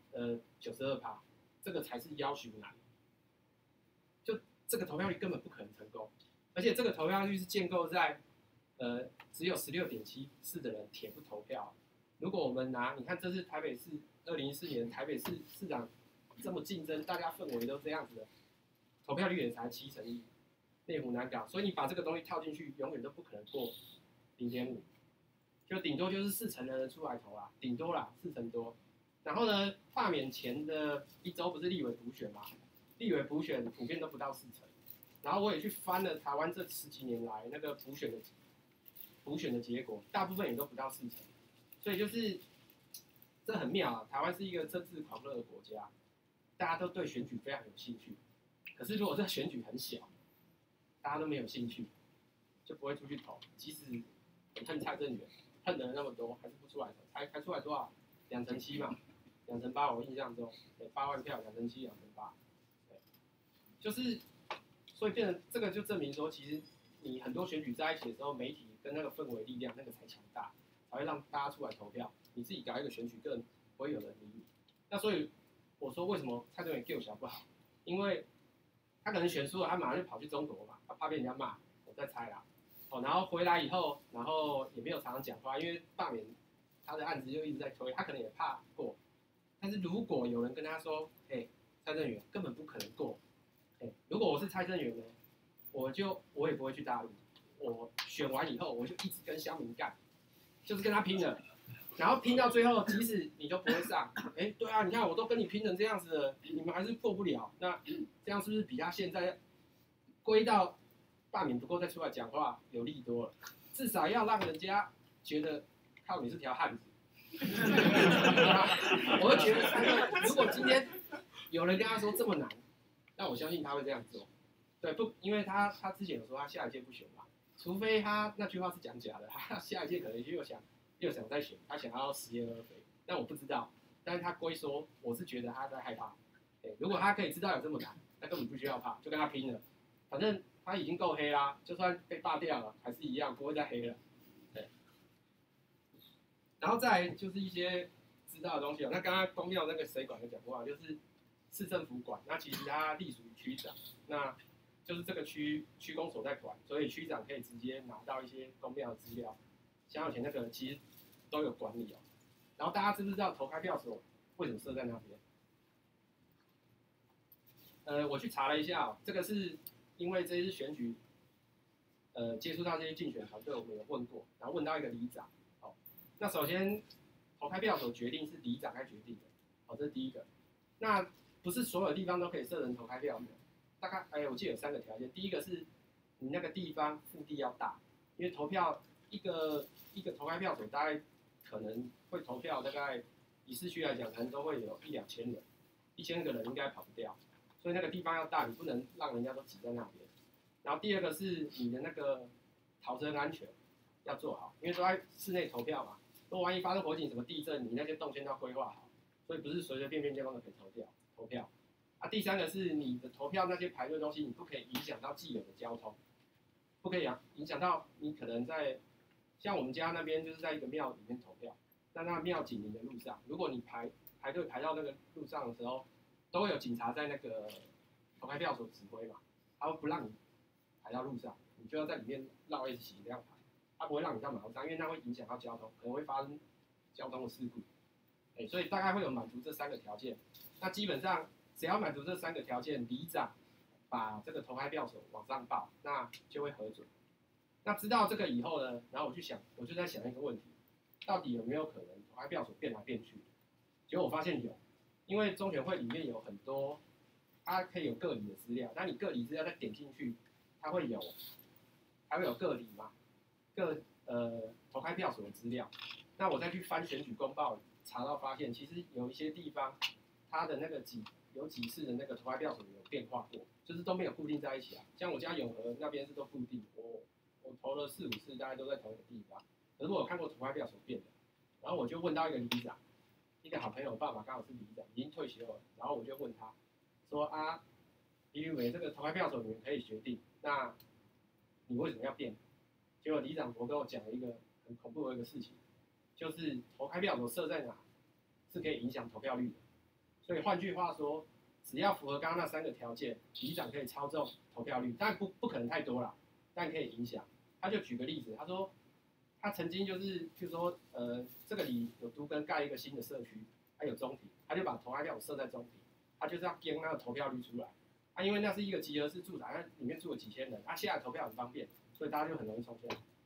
[SPEAKER 2] 92%，这个才是要求难。就这个投票率根本不可能成功，而且这个投票率是建构在只有16.74%的人填不投票。如果我们拿，你看这是台北市2014年台北市市长这么竞争，大家氛围都这样子的，投票率也才1/7，内湖南港，所以你把这个东西套进去，永远都不可能过0.5。 就顶多就是4成的人出来投啦，顶多啦4成多。然后呢，罢免前的1周不是立委补选嘛？立委补选普遍都不到4成。然后我也去翻了台湾这10几年来那个补选的结果，大部分也都不到4成。所以就是这很妙啊！台湾是一个政治狂热的国家，大家都对选举非常有兴趣。可是如果这选举很小，大家都没有兴趣，就不会出去投。即使很恨蔡正元，恨的人那么多，还是不出来投。才出来多少？2成7嘛，2成8，我印象中，8万票，2成7，2成8，对，就是所以变成这个就证明说，其实你很多选举在一起的时候，媒体跟那个氛围力量那个才强大，才会让大家出来投票。你自己搞一个选举，更不会有人理你。那所以我说为什么蔡正元给我小不好？因为他可能选输了，他马上就跑去中国嘛，他怕被人家骂，我在猜啦。然后回来以后，然后也没有常常讲话，因为罢免他的案子就一直在推，他可能也怕过。但是如果有人跟他说，蔡正元根本不可能过，如果我是蔡正元呢，我也不会去大陆，我选完以后我就一直跟乡民干，就是跟他拼了。然后拼到最后，即使你都不会上，对啊，你看我都跟你拼成这样子了，你们还是过不了，那这样是不是比他现在归到罢免不过再出来讲话有利多了？至少要让人家觉得靠你是条汉子。我会觉得如果今天有人跟他说这么难，那我相信他会这样做。对，不，因为他之前有说他下一届不选嘛，除非他那句话是讲假的，他下一届可能又想再选，他想要食言而肥，但我不知道。但是他龟说，我是觉得他在害怕。如果他可以知道有这么难，他根本不需要怕，就跟他拼了。反正他已经够黑啦，就算被罢掉了，还是一样不会再黑了。对。然后再来就是一些知道的东西那刚刚公庙那个谁管有讲过，就是市政府管，那其实他隶属于区长，那就是这个区公所在管，所以区长可以直接拿到一些公庙的资料。像以前那个其实都有管理然后大家知不知道投开票所为什么设在那边？我去查了一下这个是因为这次选举，接触到这些竞选团队，我们有问过，然后问到一个里长，那首先投开票所决定是里长来决定的，这是第一个。那不是所有地方都可以设人投开票的，大概我记得有3个条件，第一个是你那个地方腹地要大，因为投票一个投开票所大概可能会投票，大概以市区来讲，可能都会有1-2千人，1000个人应该跑不掉，所以那个地方要大，你不能让人家都挤在那边。然后第二个是你的那个逃生安全要做好，因为都在室内投票嘛，如果万一发生火警、什么地震，你那些动线都要规划好，所以不是随随便便地方都可以投票。第3个是你的投票那些排队的东西，你不可以影响到既有的交通，不可以影响到你可能在。像我们家那边就是在一个庙里面投票，那庙紧邻的路上，如果你排队排到那个路上的时候，都会有警察在那个投开票所指挥嘛，他会不让你排到路上，你就要在里面绕 S 型这样排，他不会让你到马路上，因为那会影响到交通，可能会发生交通的事故。所以大概会有满足这3个条件。那基本上只要满足这3个条件，里长把这个投开票所往上报，那就会核准。那知道这个以后呢，然后我就在想一个问题，到底有没有可能投开票所变来变去？结果我发现有，因为中选会里面有很多，它可以有个理的资料，那你个理资料再点进去，它会有个理嘛，投开票所的资料。那我再去翻选举公报，查到发现，其实有一些地方，它的那个有几次的那个投开票所有变化过，就是都没有固定在一起啊。像我家永和那边是都固定，我投了4-5次，大概都在同一个地方。可是我有看过投开票所变的，然后我就问到一个里长，一个好朋友爸爸刚好是里长，已经退休了，然后我就问他，说李宇伟这个投开票所你们可以决定，那你为什么要变？结果里长伯跟我讲了一个很恐怖的一个事情，就是投开票所设在哪是可以影响投票率的。所以换句话说，只要符合刚刚那3个条件，里长可以操纵投票率，但不可能太多啦，但可以影响。他就举个例子，他说他曾经就是说这个里有都更盖一个新的社区，还有中庭，他就把投开票设在中庭，他就是要编那个投票率出来。因为那是一个集合式住宅，那里面住了几千人，下来投票很方便，所以大家就很容易冲进来。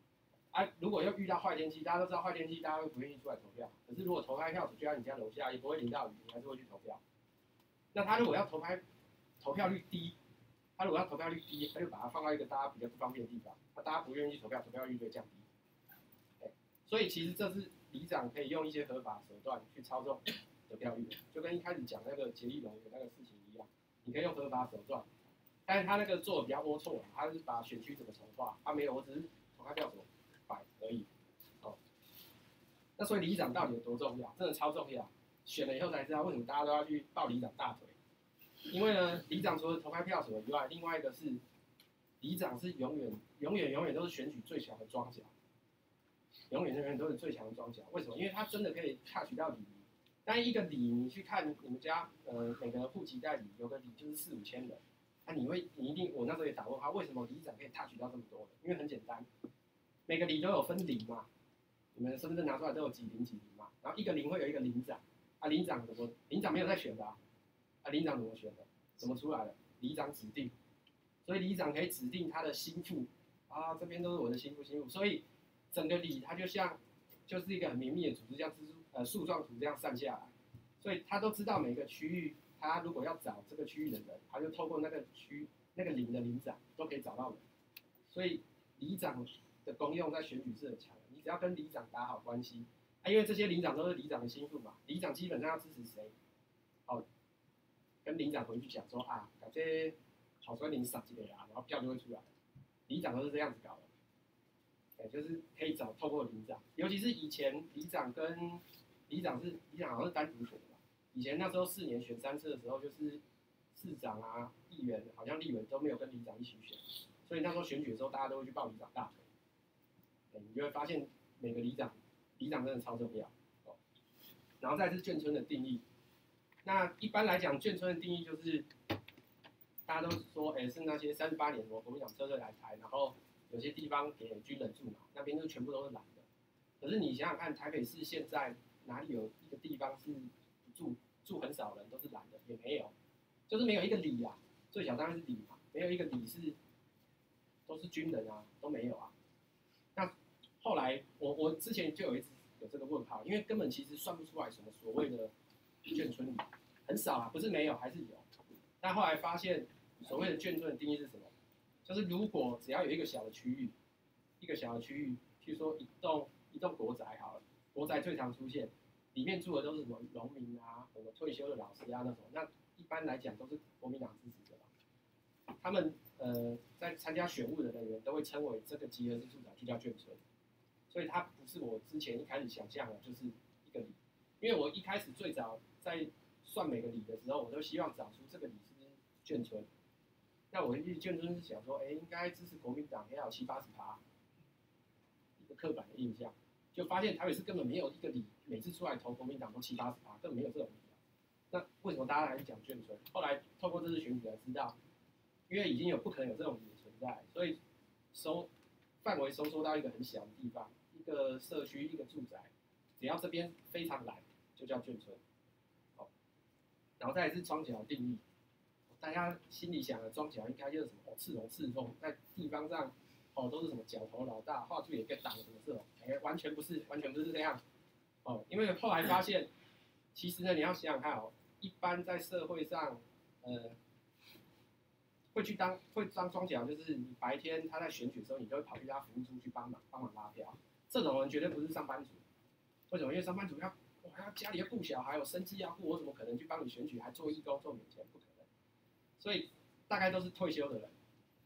[SPEAKER 2] 啊，如果又遇到坏天气，大家都知道坏天气，大家会不愿意出来投票。可是如果投开票所就在你家楼下，也不会淋到雨，你还是会去投票。那他如果要投票率低，他如果要投票率低，他就把它放到一个大家比较不方便的地方，那大家不愿意去投票，投票率就会降低。所以其实这是里长可以用一些合法手段去操纵得票率的，就跟一开始讲那个杰利龙的那个事情一样，你可以用合法手段，但是他那个做的比较龌龊，他是把选区怎么重划，他没有，我只是投开票所摆而已。那所以里长到底有多重要？真的超重要。选了以后才知道为什么大家都要去抱里长大腿。因为呢，里长除了投开票所以外，另外一个是里长是永远都是选举最强的庄脚，永远都是最强的庄脚。为什么？因为他真的可以 touch 到里民。但一个里，你去看你们家每个户籍代理，有个里就是4、5千人，那你一定，我那时候也打问他，为什么里长可以 touch 到这么多人？因为很简单，每个里都有分零嘛。你们身份证拿出来都有几零嘛，然后一个零会有一个领长，啊领长没有在选的啊，领长怎么选的？怎么出来的？里长指定，所以里长可以指定他的心腹，啊这边都是我的心腹，所以整个里它就是一个很绵密的组织，像树状图这样散下来，所以他都知道每个区域，他如果要找这个区域的人，他就透过那个领的领长都可以找到人，所以里长的功用在选举是很强的。你只要跟里长打好关系，因为这些里长都是里长的心腹嘛，里长基本上要支持谁，跟里长回去讲说啊，把这好酸林撒几个啊，然后票就会出来。里长都是这样子搞的，就是可以透过里长，尤其是以前里长好像是单独选的吧，以前那时候4年选3次的时候，就是市长啊、议员，好像立委都没有跟里长一起选，所以那时候选举的时候，大家都会去抱里长大腿。你就会发现每个里长真的超重要。然后再是眷村的定义。那一般来讲，眷村的定义就是大家都说，是那些38年国民党撤退来台，然后有些地方给军人住嘛，那边就全部都是蓝的。可是你想想看，台北市现在哪里有一个地方是住很少人都是蓝的？也没有，就是没有一个里啊，最小当然是里嘛，没有一个里是都是军人啊，都没有啊。那后来我之前就有这个问号，因为根本其实算不出来什么所谓的眷村里，很少啊，不是没有，还是有。但后来发现，所谓的眷村的定义是什么？就是如果只要有一个小的区域，譬如说一栋国宅好了，国宅最常出现，里面住的都是什么农民啊，什么退休的老师啊那种，那一般来讲都是国民党支持者吧。他们在参加选务的人员都会称为这个集合式住宅就叫眷村，所以它不是我之前一开始想象的，就是一个里。因为我一开始最早在算每个里的时候，我都希望找出这个里是不是眷村。那我去眷村是想说，应该支持国民党要有70-80%，一个刻板的印象，就发现台北市根本没有一个里，每次出来投国民党都70-80%，根本没有这种里。那为什么大家还是讲眷村？后来透过这次选举才知道，因为已经有不可能有这种里存在，所以范围收缩到一个很小的地方，一个社区，一个住宅，只要这边非常蓝，就叫眷村。然后再来是庄脚定义。大家心里想的庄脚应该就是什么赤龙赤凤，在地方上都是什么角头老大，画出一个党什么这种，完全不是这样。因为后来发现，其实呢，你要想想看一般在社会上，会当庄脚，就是你白天他在选举的时候，你就会跑去他服务处去帮忙拉票，这种人绝对不是上班族。为什么？因为上班族要家里要顾小孩，有生计要顾，我怎么可能去帮你选举，还做义工做免钱？不可能。所以大概都是退休的人，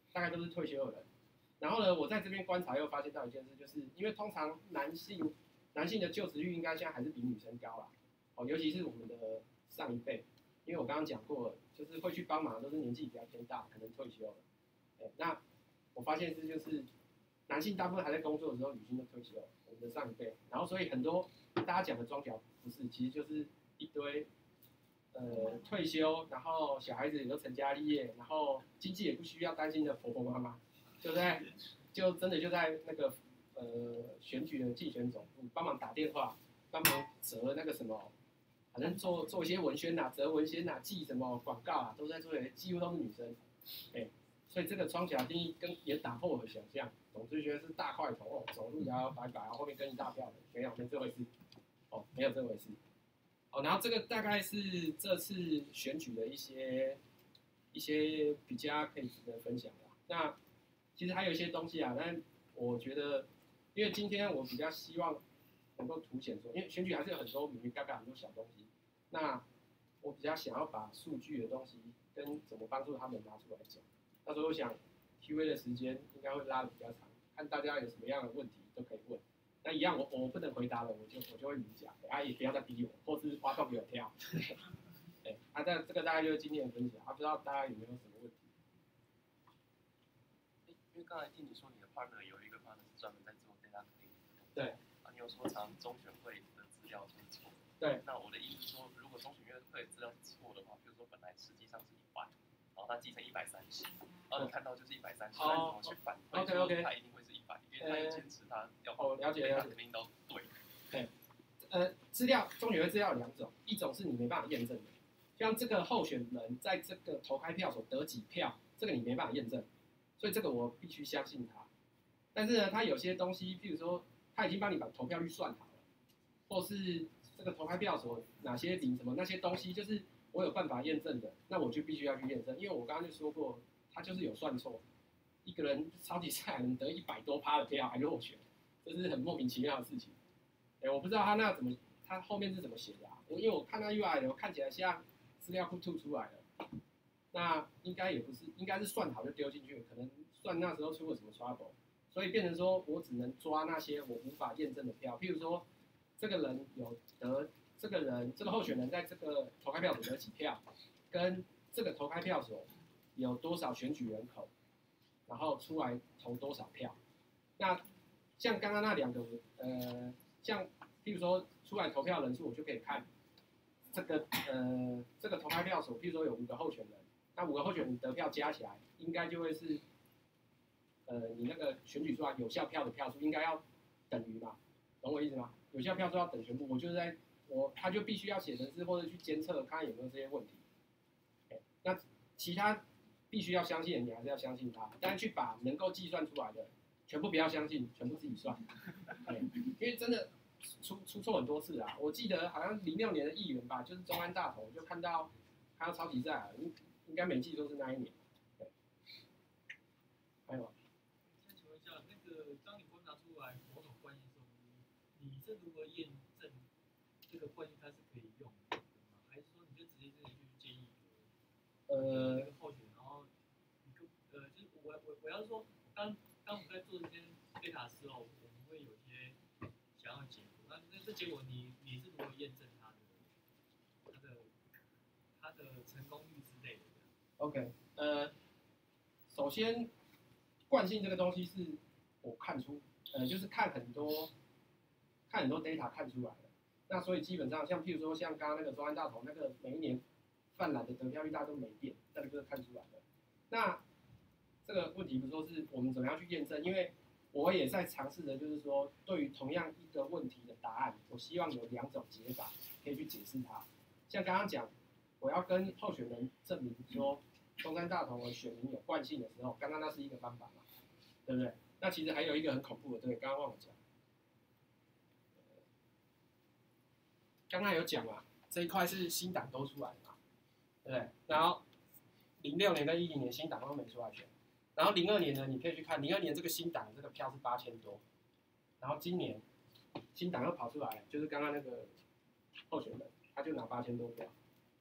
[SPEAKER 2] 然后呢，我在这边观察又发现到一件事，就是因为通常男性的就职率应该现在还是比女生高啦，尤其是我们的上一辈，因为我刚刚讲过了，就是会去帮忙都是年纪比较偏大，可能退休了。那我发现就是男性大部分还在工作的时候，女性都退休了，我们的上一辈，然后所以很多大家讲的庄脚不是，其实就是一堆。退休，然后小孩子也都成家立业，然后经济也不需要担心的婆婆妈妈，就真的就在那个选举的竞选总部帮忙打电话，帮忙折那个什么，反正做一些文宣呐，折文宣呐，寄什么广告啊，都在做，几乎都是女生。 所以这个装甲定义也打破我的想象，总是觉得是大块头哦，走路摇摇摆摆，后面跟一大票人，没有这回事，哦，没有这回事，哦，然后这个大概是这次选举的一些比较可以值得分享的。那其实还有一些东西啊，但我觉得，因为今天我比较希望能够凸显说，因为选举还是有很多明明嘎嘎很多小东西，那我比较想要把数据的东西跟怎么帮助他们拿出来讲。那所以我想 Q&A 的时间应该会拉得比较长，看大家有什么样的问题都可以问。那一样我不能回答了，我就会明讲，也不要再逼我，或是挖洞给我跳。这个大概就是今天的分享，不知道大家有没有什么问题？
[SPEAKER 6] 因为刚才听你说你的 partner 有一个 partner 是专门在做 data cleaning 的，
[SPEAKER 2] 对，
[SPEAKER 6] 你有说常中选会的资料是错的，
[SPEAKER 2] 对。
[SPEAKER 6] 那我的意思是说，如果中选会的资料是错的话，比如说本来实际上是100，然后它记成130，然后你看到就是130，那你怎么去反推说它一定会是100？因为他又坚持他要
[SPEAKER 2] 了解
[SPEAKER 6] data clean 到对。
[SPEAKER 2] 资料中选会资料有2种，一种是你没办法验证的，像这个候选人在这个投开票所得几票，这个你没办法验证，所以这个我必须相信他。但是呢，他有些东西，譬如说他已经帮你把投票率算好了，或是这个投开票所哪些零什么那些东西，就是我有办法验证的，那我就必须要去验证，因为我刚刚就说过，他就是有算错，一个人超级赛亚人得100多%的票还落选，这是很莫名其妙的事情。我不知道他后面是怎么写的啊？因为我看到 UI 我看起来像资料库吐出来了，那应该也不是，应该是算好就丢进去，可能算那时候出了什么 trouble， 所以变成说我只能抓那些我无法验证的票，譬如说这个人有得，这个候选人在这个投开票所得几票，跟这个投开票所有多少选举人口，然后出来投多少票。那像刚刚那2个，像譬如说出来投票人数，我就可以看这个投开票所，譬如说有5个候选人，那5个候选人得票加起来，应该就会是，你那个选举出来有效票的票数应该要等于嘛，懂我意思吗？有效票数要等全部，他就必须要写程式或者去监测看有没有这些问题。那其他必须要相信的，你还是要相信他，但是去把能够计算出来的全部不要相信，全部自己算。因为真的出错很多次啊！我记得好像06年的议员吧，就是中安大头，就看到超级赛，应该每季都是那一年。对，还有。
[SPEAKER 4] 先请问一下，当你观察出来某种惯性的时候，你是如何验证这个惯性它是可以用的吗？还是说你就直接去建议一个候选人，然后就是我要说，当我们在做这些 data 的时候，我们会有一些想要的结果，那这结果你是如何验证它的成功率之类的
[SPEAKER 2] ？OK， 首先惯性这个东西是我看出，就是看很多 data 看出来的。那所以基本上像譬如说像刚刚那个中安大头那个每一年泛蓝的得票率大家都没变，这个就是看出来的。那这个问题不是说是我们怎么样去验证？因为我也在尝试的，就是说对于同样一个问题的答案，我希望有2种解法可以去解释它。像刚刚讲，我要跟候选人证明说中山大同的选民有惯性的时候，刚刚那是一个方法嘛，对不对？那其实还有一个很恐怖的，对，刚刚忘了讲。刚刚有讲嘛，这一块是新党都出来的嘛，对不对？然后06年跟10年新党都没出来选，然后02年呢，你可以去看02年这个新党这个票是8000多，然后今年新党又跑出来，就是刚刚那个候选人，他就拿8000多票。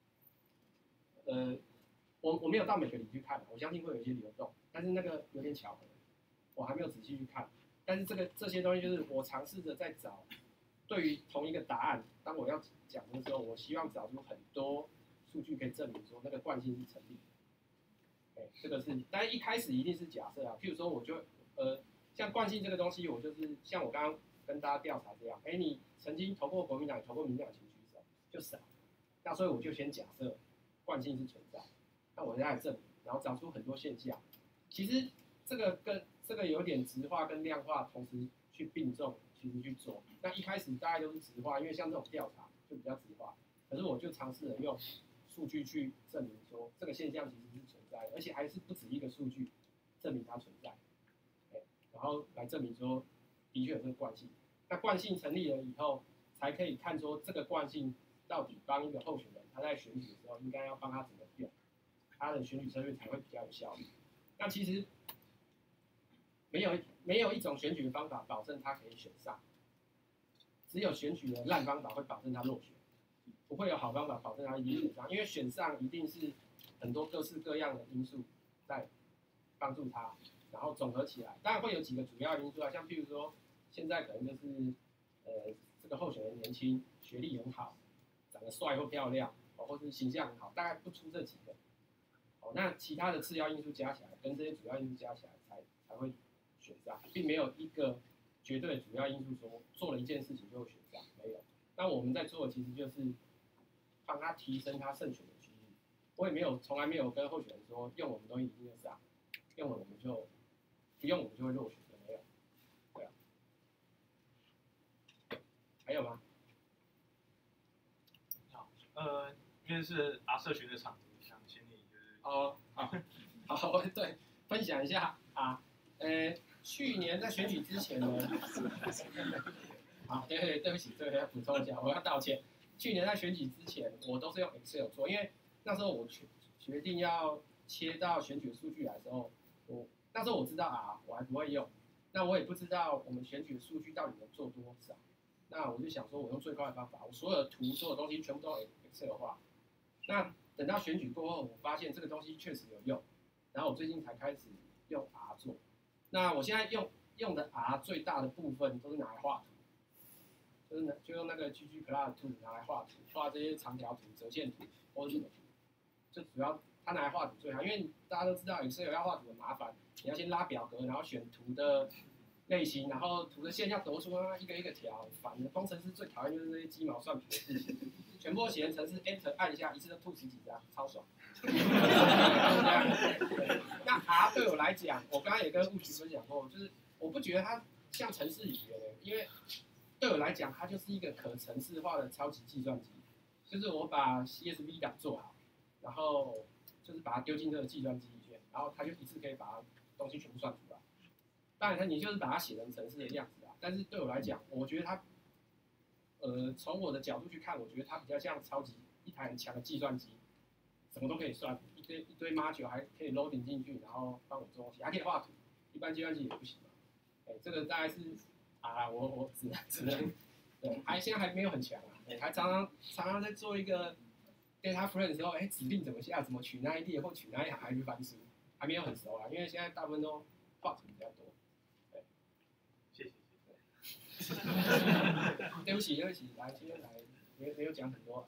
[SPEAKER 2] 我没有到每个里去看，我相信会有一些流动，但是那个有点巧合，我还没有仔细去看。但是这些东西就是我尝试着在找。对于同一个答案，当我要讲的时候，我希望找出很多数据可以证明说那个惯性是成立的。这个是，但是一开始一定是假设啊。譬如说，我就像惯性这个东西，我就是像我刚刚跟大家调查这样，你曾经投过国民党，也投过民进党，请举手，就少。那所以我就先假设惯性是存在，那我再来证明，然后找出很多现象。其实这个跟这个有点质化跟量化同时去并重。其实去做，那一开始大概都是质化，因为像这种调查就比较质化。可是我就尝试了用数据去证明说这个现象其实是存在的，而且还是不止一个数据， 来证明说的确有这个惯性。那惯性成立了以后，才可以看说这个惯性到底帮一个候选人他在选举的时候应该要帮他怎么用，他的选举策略才会比较有效率。那其实没有一种选举的方法保证他可以选上，只有选举的烂方法会保证他落选，不会有好方法保证他一定选上，因为选上一定是很多各式各样的因素在帮助他，然后总合起来，当然会有几个主要因素啊，像譬如说现在可能就是这个候选人年轻，学历很好，长得帅或漂亮，或是形象很好，大概不出这几个。那其他的次要因素加起来，跟这些主要因素加起来才会选上，并没有一个绝对的主要因素说做了一件事情就会选上，没有。那我们在做的其实就是帮他提升他胜选的几率。我也从来没有跟候选人说用我们东西一定就上，用了我们就不用我们就会落选的，没有。对啊。还有吗？
[SPEAKER 3] 好，因为是社群的场子，想请你就是
[SPEAKER 2] 好，对，分享一下啊，去年在选举之前呢，对不起，这个要补充一下，我要道歉。去年在选举之前，我都是用 Excel 做，因为那时候我决定要切到选举数据来的时候，那时候我知道我还不会用，那我也不知道我们选举的数据到底能做多少，那我就想说，我用最快的方法，我所有的图、所有东西全部都 Excel 化。那等到选举过后，我发现这个东西确实有用，然后我最近才开始用 R 做。那我现在用的 R 最大的部分都是拿来画图，就用那个 ggplot 图拿来画图，画这些长条图、折线图或者什么图，就主要它拿来画图最好，因为大家都知道 Excel 要画图很麻烦，你要先拉表格，然后选图的类型，然后图的线要得出一个一个调，很烦的。工程师最讨厌就是这些鸡毛蒜皮的事情，全部写成程式 Enter 按一下，一次就吐10几张，超爽。那 R 对我来讲，我刚刚也跟务许分享过，就是我不觉得它像程式语言，因为对我来讲，它就是一个可程式化的超级计算机。就是我把 CSV 档做好，然后就是把它丢进这个计算机里面，然后它就一次可以把东西全部算出来。当然，你就是把它写成程式的样子啊。但是对我来讲，我觉得它，从我的角度去看，我觉得它比较像一台很强的计算机，什么都可以算，一堆 module 还可以 loading 进去，然后帮我做东西，还可以画图。一般计算机也不行嘛。这个大概是我只能对，现在还没有很强啊。还常常在做一个 data frame 的时候，指令怎么下，怎么取那一列或取那一行，还去翻书，还没有很熟啊。因为现在大部分都画图比较多。
[SPEAKER 3] 谢谢。
[SPEAKER 2] 对不起，来，今天来没有讲很多啊。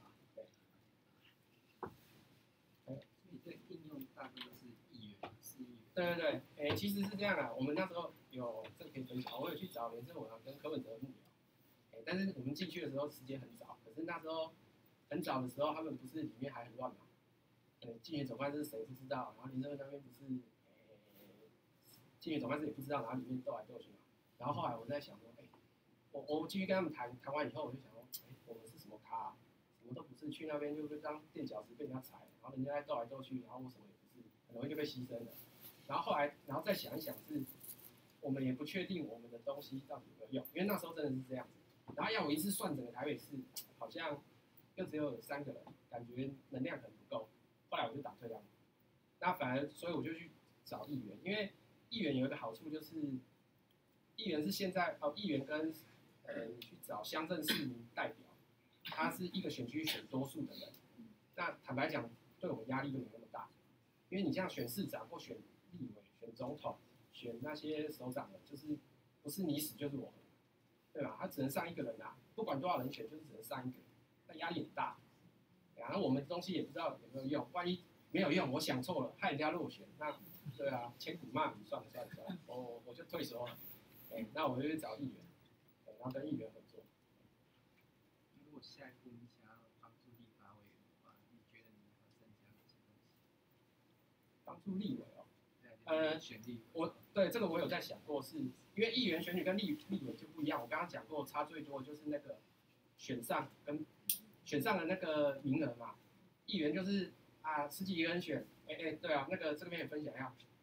[SPEAKER 5] 所以这应用大部分都是议员、市议员。
[SPEAKER 2] 对，其实是这样啊。我们那时候有这个可以分享，我有去找连胜文跟柯文哲幕僚，但是我们进去的时候时间很早，可是那时候很早的时候，他们不是里面还很乱嘛？竞选总干事是谁不知道，然后连胜文那边不是，竞选总干事也不知道，然后里面斗来斗去嘛。然后后来我在想说，我继续跟他们谈完以后，我就想说，我们是什么咖啊？什么都不是，去那边就是当垫脚石被人家踩，然后人家在斗来斗去，然后我什么也不是，很容易就被牺牲了。然后再想一想我们也不确定我们的东西到底有没有用，因为那时候真的是这样子。然后要我一次算整个台北市，好像又只有3个人，感觉能量可能不够。后来我就打退堂鼓。那反而，所以我就去找议员，因为议员有一个好处就是，议员是现在议员跟你去找乡镇市民代表，他是一个选区选多数的人。那坦白讲，对我们压力就没那么大，因为你像选市长或选立委、选总统、选那些首长的，就是不是你死就是我活，对吧？他只能上一个人啊，不管多少人选，就是只能上一个，那压力很大。然后我们东西也不知道有没有用，万一没有用，我想错了，害人家落选，那对啊，千古骂名，算了，我就退缩了。那我就去找议员，然后跟议员合作。
[SPEAKER 5] 如果下一步你想要帮助立法委员的话，你觉得你要增加哪些东西？
[SPEAKER 2] 帮助立委哦。
[SPEAKER 5] 对，选立委。
[SPEAKER 2] 对这个我有在想过，是因为议员选举跟立委就不一样。我刚刚讲过，差最多的就是那个选上的那个名额嘛。议员就是10几个人选，对啊，那个这边也分享一下。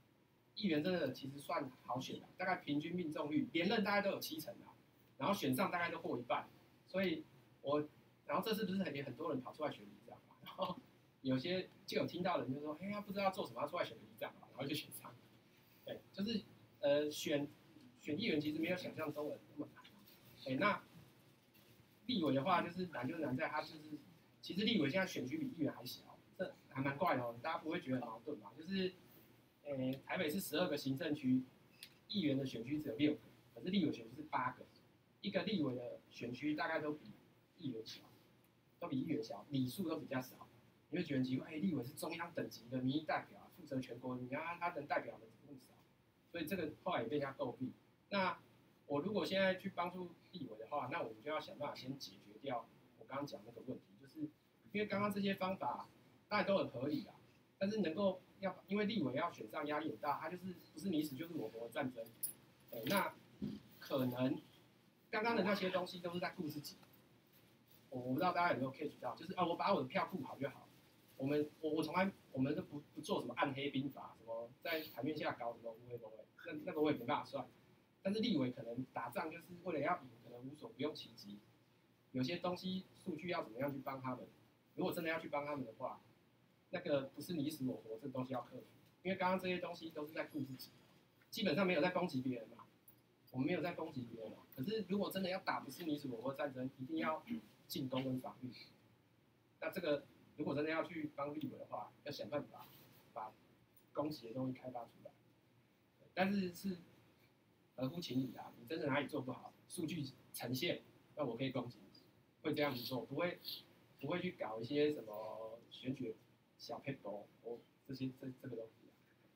[SPEAKER 2] 议员真的其实算好选的，大概平均命中率连任大概都有70%啊，然后选上大概都过一半，所以然后这次不是很多人跑出来选里长嘛，然后有些就有听到人就说，哎，他不知道做什么，他出来选里长嘛，然后就选上。对，就是选议员其实没有想象中的那么难。哎，那立委的话就是难在他就是其实立委现在选区比议员还小，这还蛮怪的哦，大家不会觉得很矛盾嘛？就是台北是12个行政区，议员的选区只有6个，可是立委选区是8个，一个立委的选区大概都比议员小，里数都比较少。你会觉得很奇怪，立委是中央等级的民意代表，负责全国民意，他能代表的怎么那么少？所以这个后来也被人家诟病。那我如果现在去帮助立委的话，那我们就要想办法先解决掉我刚刚讲那个问题，就是因为刚刚这些方法当然都很合理啦，但是因为立委要选上压力很大，他就是不是你死就是我活的战争。那可能刚刚的那些东西都是在顾自己。我不知道大家有没有 catch 到，就是我把我的票顾好就好。我们都不做什么暗黑兵法，什么在台面下搞什么无为不为，那个我也没办法算。但是立委可能打仗就是为了要赢，可能无所不用其极。有些东西数据要怎么样去帮他们？如果真的要去帮他们的话，那个不是你死我活，这东西要克服。因为刚刚这些东西都是在顾自己，基本上没有在攻击别人嘛。我们没有在攻击别人嘛。可是如果真的要打不是你死我活战争，一定要进攻跟防御。那这个如果真的要去帮立委的话，要想办法把攻击的东西开发出来。但是合乎情理啊，你真的哪里做不好，数据呈现，那我可以攻击，会这样子做，不会去搞一些什么选举小配博，这个东西。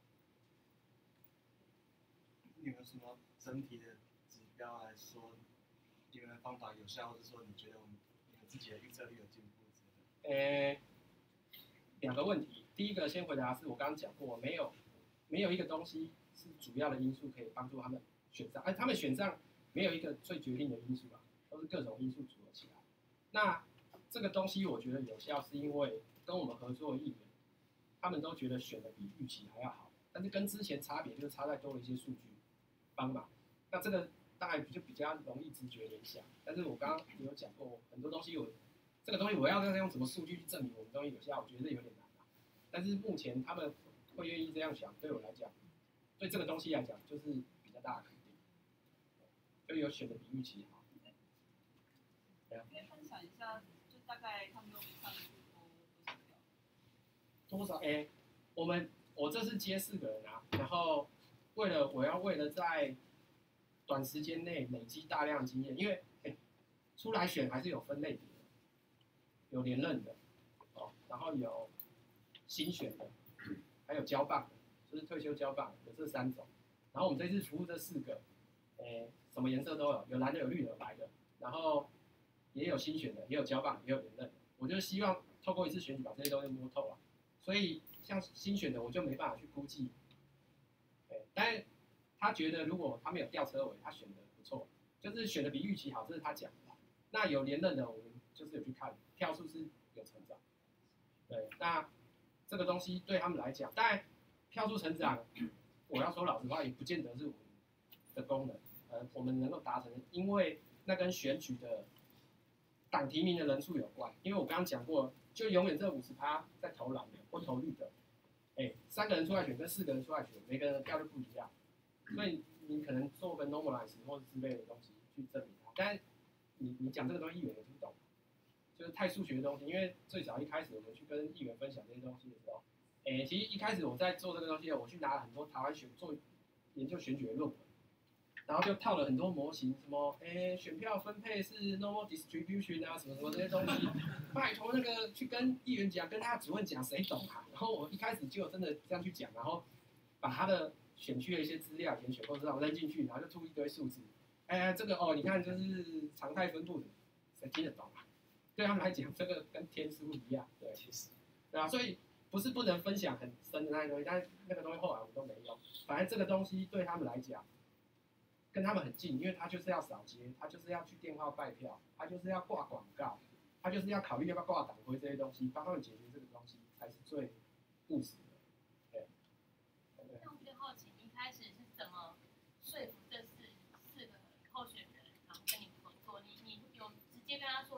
[SPEAKER 7] 你有没有什么整体的指标来说，你们的方法有效，或者说你觉得你们自己的预测率有进步之类的
[SPEAKER 2] ？2个问题，第一个先回答是我刚刚讲过，没有一个东西是主要的因素可以帮助他们选上，他们选上没有一个最决定的因素啊，都是各种因素组合起来。那这个东西我觉得有效，是因为跟我们合作的议员，他们都觉得选的比预期还要好，但是跟之前差别就是差在多了一些数据帮忙。那这个当然就比较容易直觉联想，但是我刚刚有讲过很多东西，这个东西我要用什么数据去证明我们东西有效，我觉得有点难啊。但是目前他们会愿意这样想，对我来讲，对这个东西来讲就是比较大的肯定，就有选的比预期好。
[SPEAKER 8] 可以分享一下，就大概他们都上去
[SPEAKER 2] 多少？我这次接4个人啊，然后我要为了在短时间内累积大量经验，因为出来选还是有分类别的，有连任的，然后有新选的，还有交棒的，就是退休交棒，有这3种。然后我们这次服务这4个，什么颜色都有，有蓝的，有绿的，有白的，然后也有新选的，也有交棒，也有连任的。我就希望透过一次选举把这些东西摸透了。所以像新选的我就没办法去估计，但是他觉得如果他没有吊车尾，他选的不错，就是选的比预期好，这是他讲的。那有连任的我们就是有去看，票数是有成长。对，那这个东西对他们来讲，当然票数成长，我要说老实话，也不见得是我们的功能，我们能够达成，因为那跟选举的党提名的人数有关。因为我刚刚讲过，就永远这50%在投蓝的或投绿的，3个人出来选跟4个人出来选，每个人的票就不一样，所以你可能做个 normalize 或者之类的东西去证明它。但是你讲这个东西，议员也不懂，就是太数学的东西。因为最早一开始我们去跟议员分享这些东西的时候，其实一开始我在做这个东西，我去拿了很多台湾做研究选举的论文。然后就套了很多模型，什么选票分配是 normal distribution 啊，什么这些东西，拜托那个去跟议员讲，跟他主任讲，谁懂啊？然后我一开始就真的这样去讲，然后把他的选区的一些资料、填选购资料扔进去，然后就出一堆数字，这个你看就是常态分布的，谁听得懂啊？对他们来讲，这个跟天书一样，对，其实，对啊，所以不是不能分享很深的那些东西，但是那个东西后来我们都没用，反正这个东西对他们来讲。跟他们很近，因为他就是要扫街，他就是要去电话拜票，他就是要挂广告，他就是要考虑要不要挂党徽这些东西，帮他们解决这个东西才是最务实的。对。
[SPEAKER 8] 那我比较好奇，你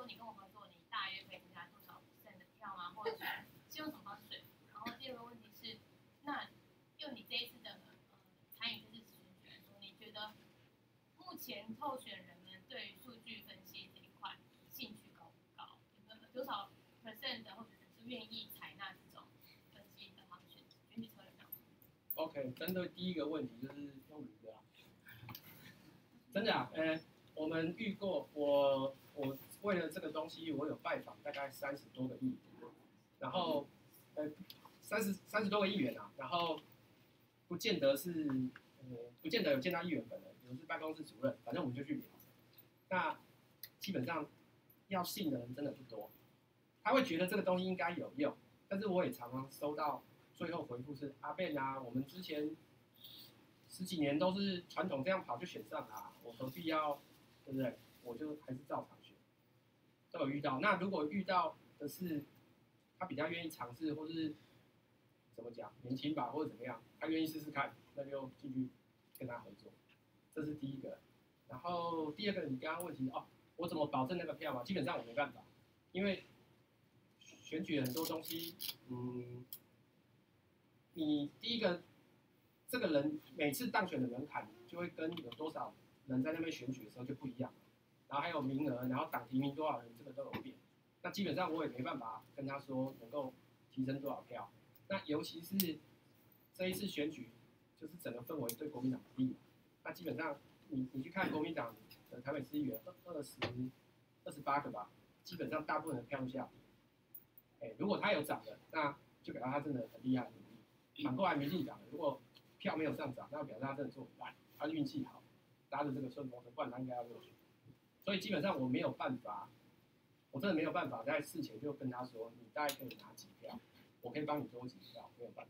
[SPEAKER 9] 你跟我合作，你大约可以增加多少%的票吗？或者是用什么方式说服？然后第二个问题是，那就你这一次的参与这次选举来说，你觉得目前候选人们对于数据分析这一块兴趣高不高？多少%的候选人是愿意采纳这种分析的方式选举策略上
[SPEAKER 10] ？OK， 针对第一个问题就是用驴的啊，真的啊，我们遇过，我为了这个东西，我有拜访大概30多个议员，然后30多个议员啊，然后不见得有见到议员本人，有的是办公室主任，反正我们就去聊。那基本上要信的人真的不多，他会觉得这个东西应该有用，但是我也常常收到最后回复是阿Ben啊，我们之前10几年都是传统这样跑就选上啦，我何必要，对不对？我就还是照常选，都有遇到。那如果遇到的是他比较愿意尝试，或是怎么讲年轻吧，或者怎么样，他愿意试试看，那就继续跟他合作，这是第一个。然后第二个，你刚刚问题哦，我怎么保证那个票嘛？基本上我没办法，因为选举很多东西，你第一个这个人每次当选的门槛就会跟有多少人在那边选举的时候就不一样，然后还有名额，然后党提名多少人，这个都有变。那基本上我也没办法跟他说能够提升多少票。那尤其是这一次选举，就是整个氛围对国民党不利。那基本上你去看国民党的台北市议员28个吧，基本上大部分的票都下跌。如果他有涨的，那就表示他真的很厉害很努力。反过来民进党如果票没有上涨，那表示他真的做很烂，他运气好，搭着这个顺风车，不然他应该要落选。所以基本上我没有办法，我真的没有办法在事前就跟他说，你大概可以拿几票，我可以帮你多几票，没有办法。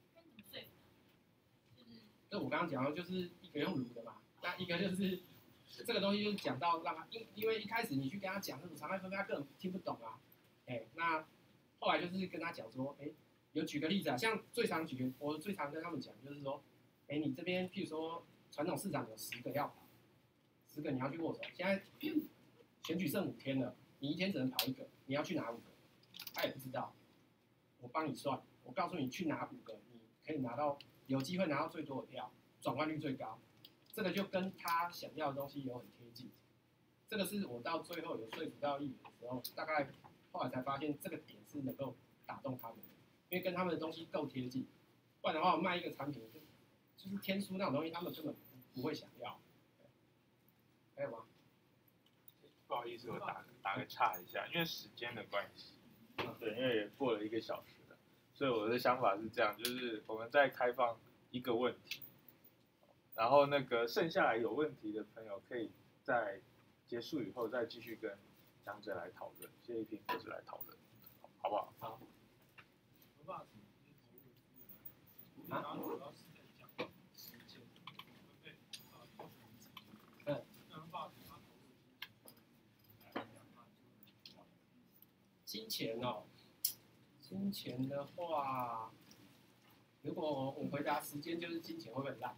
[SPEAKER 10] 就我刚刚讲的，就是一个用撸的嘛，那一个就是这个东西就是讲到让他，因为一开始你去跟他讲那种常态分配，他根本听不懂啊。那后来就是跟他讲说，有举个例子啊，像我最常跟他们讲就是说，你这边譬如说传统市场有10个要跑，10个你要去握手，现在选举剩5天了，你一天只能跑1个，你要去哪5个？他也不知道，我帮你算，我告诉你去哪5个，你可以有机会拿到最多的票，转换率最高，这个就跟他想要的东西有很贴近。这个是我到最后有说服到议员的时候，大概后来才发现这个点是能够打动他们的，因为跟他们的东西够贴近，不然的话我卖一个产品就是天书那种东西，他们根本不会想要。还有吗？
[SPEAKER 1] 不好意思，我打个岔一下，因为时间的关系，对，因为也过了1个小时了，所以我的想法是这样，就是我们再开放1个问题，然后那个剩下来有问题的朋友可以在结束以后再继续跟讲者来讨论，谢一平或者来讨论，好不好？
[SPEAKER 10] 好。金钱的话，如果我回答时间就是金钱会不会很烂？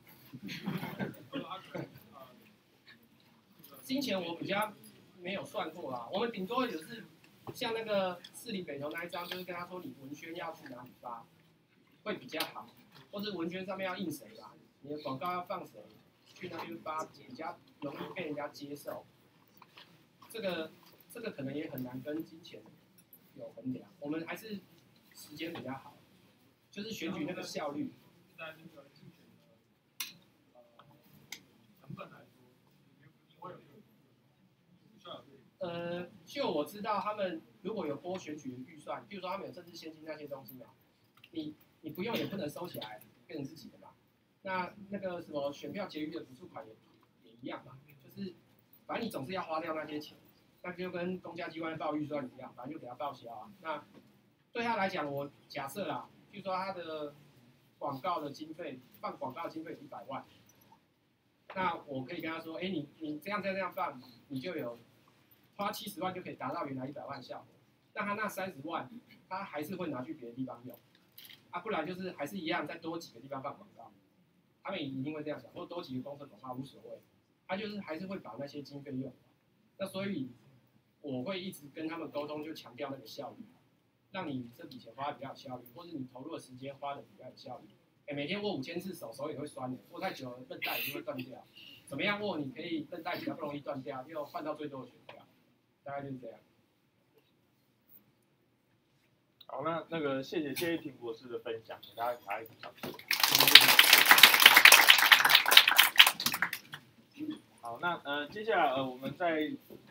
[SPEAKER 10] 金钱我比较没有算过啦，我们顶多也是像那个士林北投那一张，就是跟他说你文宣要去哪里发会比较好，或是文宣上面要印谁吧，你的广告要放谁，去那边发比较容易被人家接受。这个可能也很难跟金钱有衡量，我们还是时间比较好，就是选举那个效率。
[SPEAKER 3] 在那个竞选的成本来说，你会有需要有
[SPEAKER 10] 就我知道他们如果有拨选举的预算，比如说他们有政治现金那些东西嘛，你不用也不能收起来变成自己的嘛。那个什么选票结余的补助款也一样嘛，就是反正你总是要花掉那些钱，那就跟公家机关报预算一样，反正就给他报销啊。那对他来讲，我假设啦，譬如说他的广告的经费放广告的经费100万，那我可以跟他说，你这样放，你就有花70万就可以达到原来100万的效果。那他那30万，他还是会拿去别的地方用，不然就是还是一样再多几个地方放广告，他们一定会这样想，或多几个公司广告无所谓，他就是还是会把那些经费用完。那所以我会一直跟他们沟通，就强调那个效率，让你这笔钱花的比较有效率，或是你投入的时间花的比较有效率。每天握5000次手也会酸的，握太久了韧带也就会断掉。怎么样握你可以韧带比较不容易断掉，又换到最多的选票，大概就是这样。
[SPEAKER 1] 好，那个谢谢谢依婷博士的分享，给大家一个掌声。好，那接下来我们再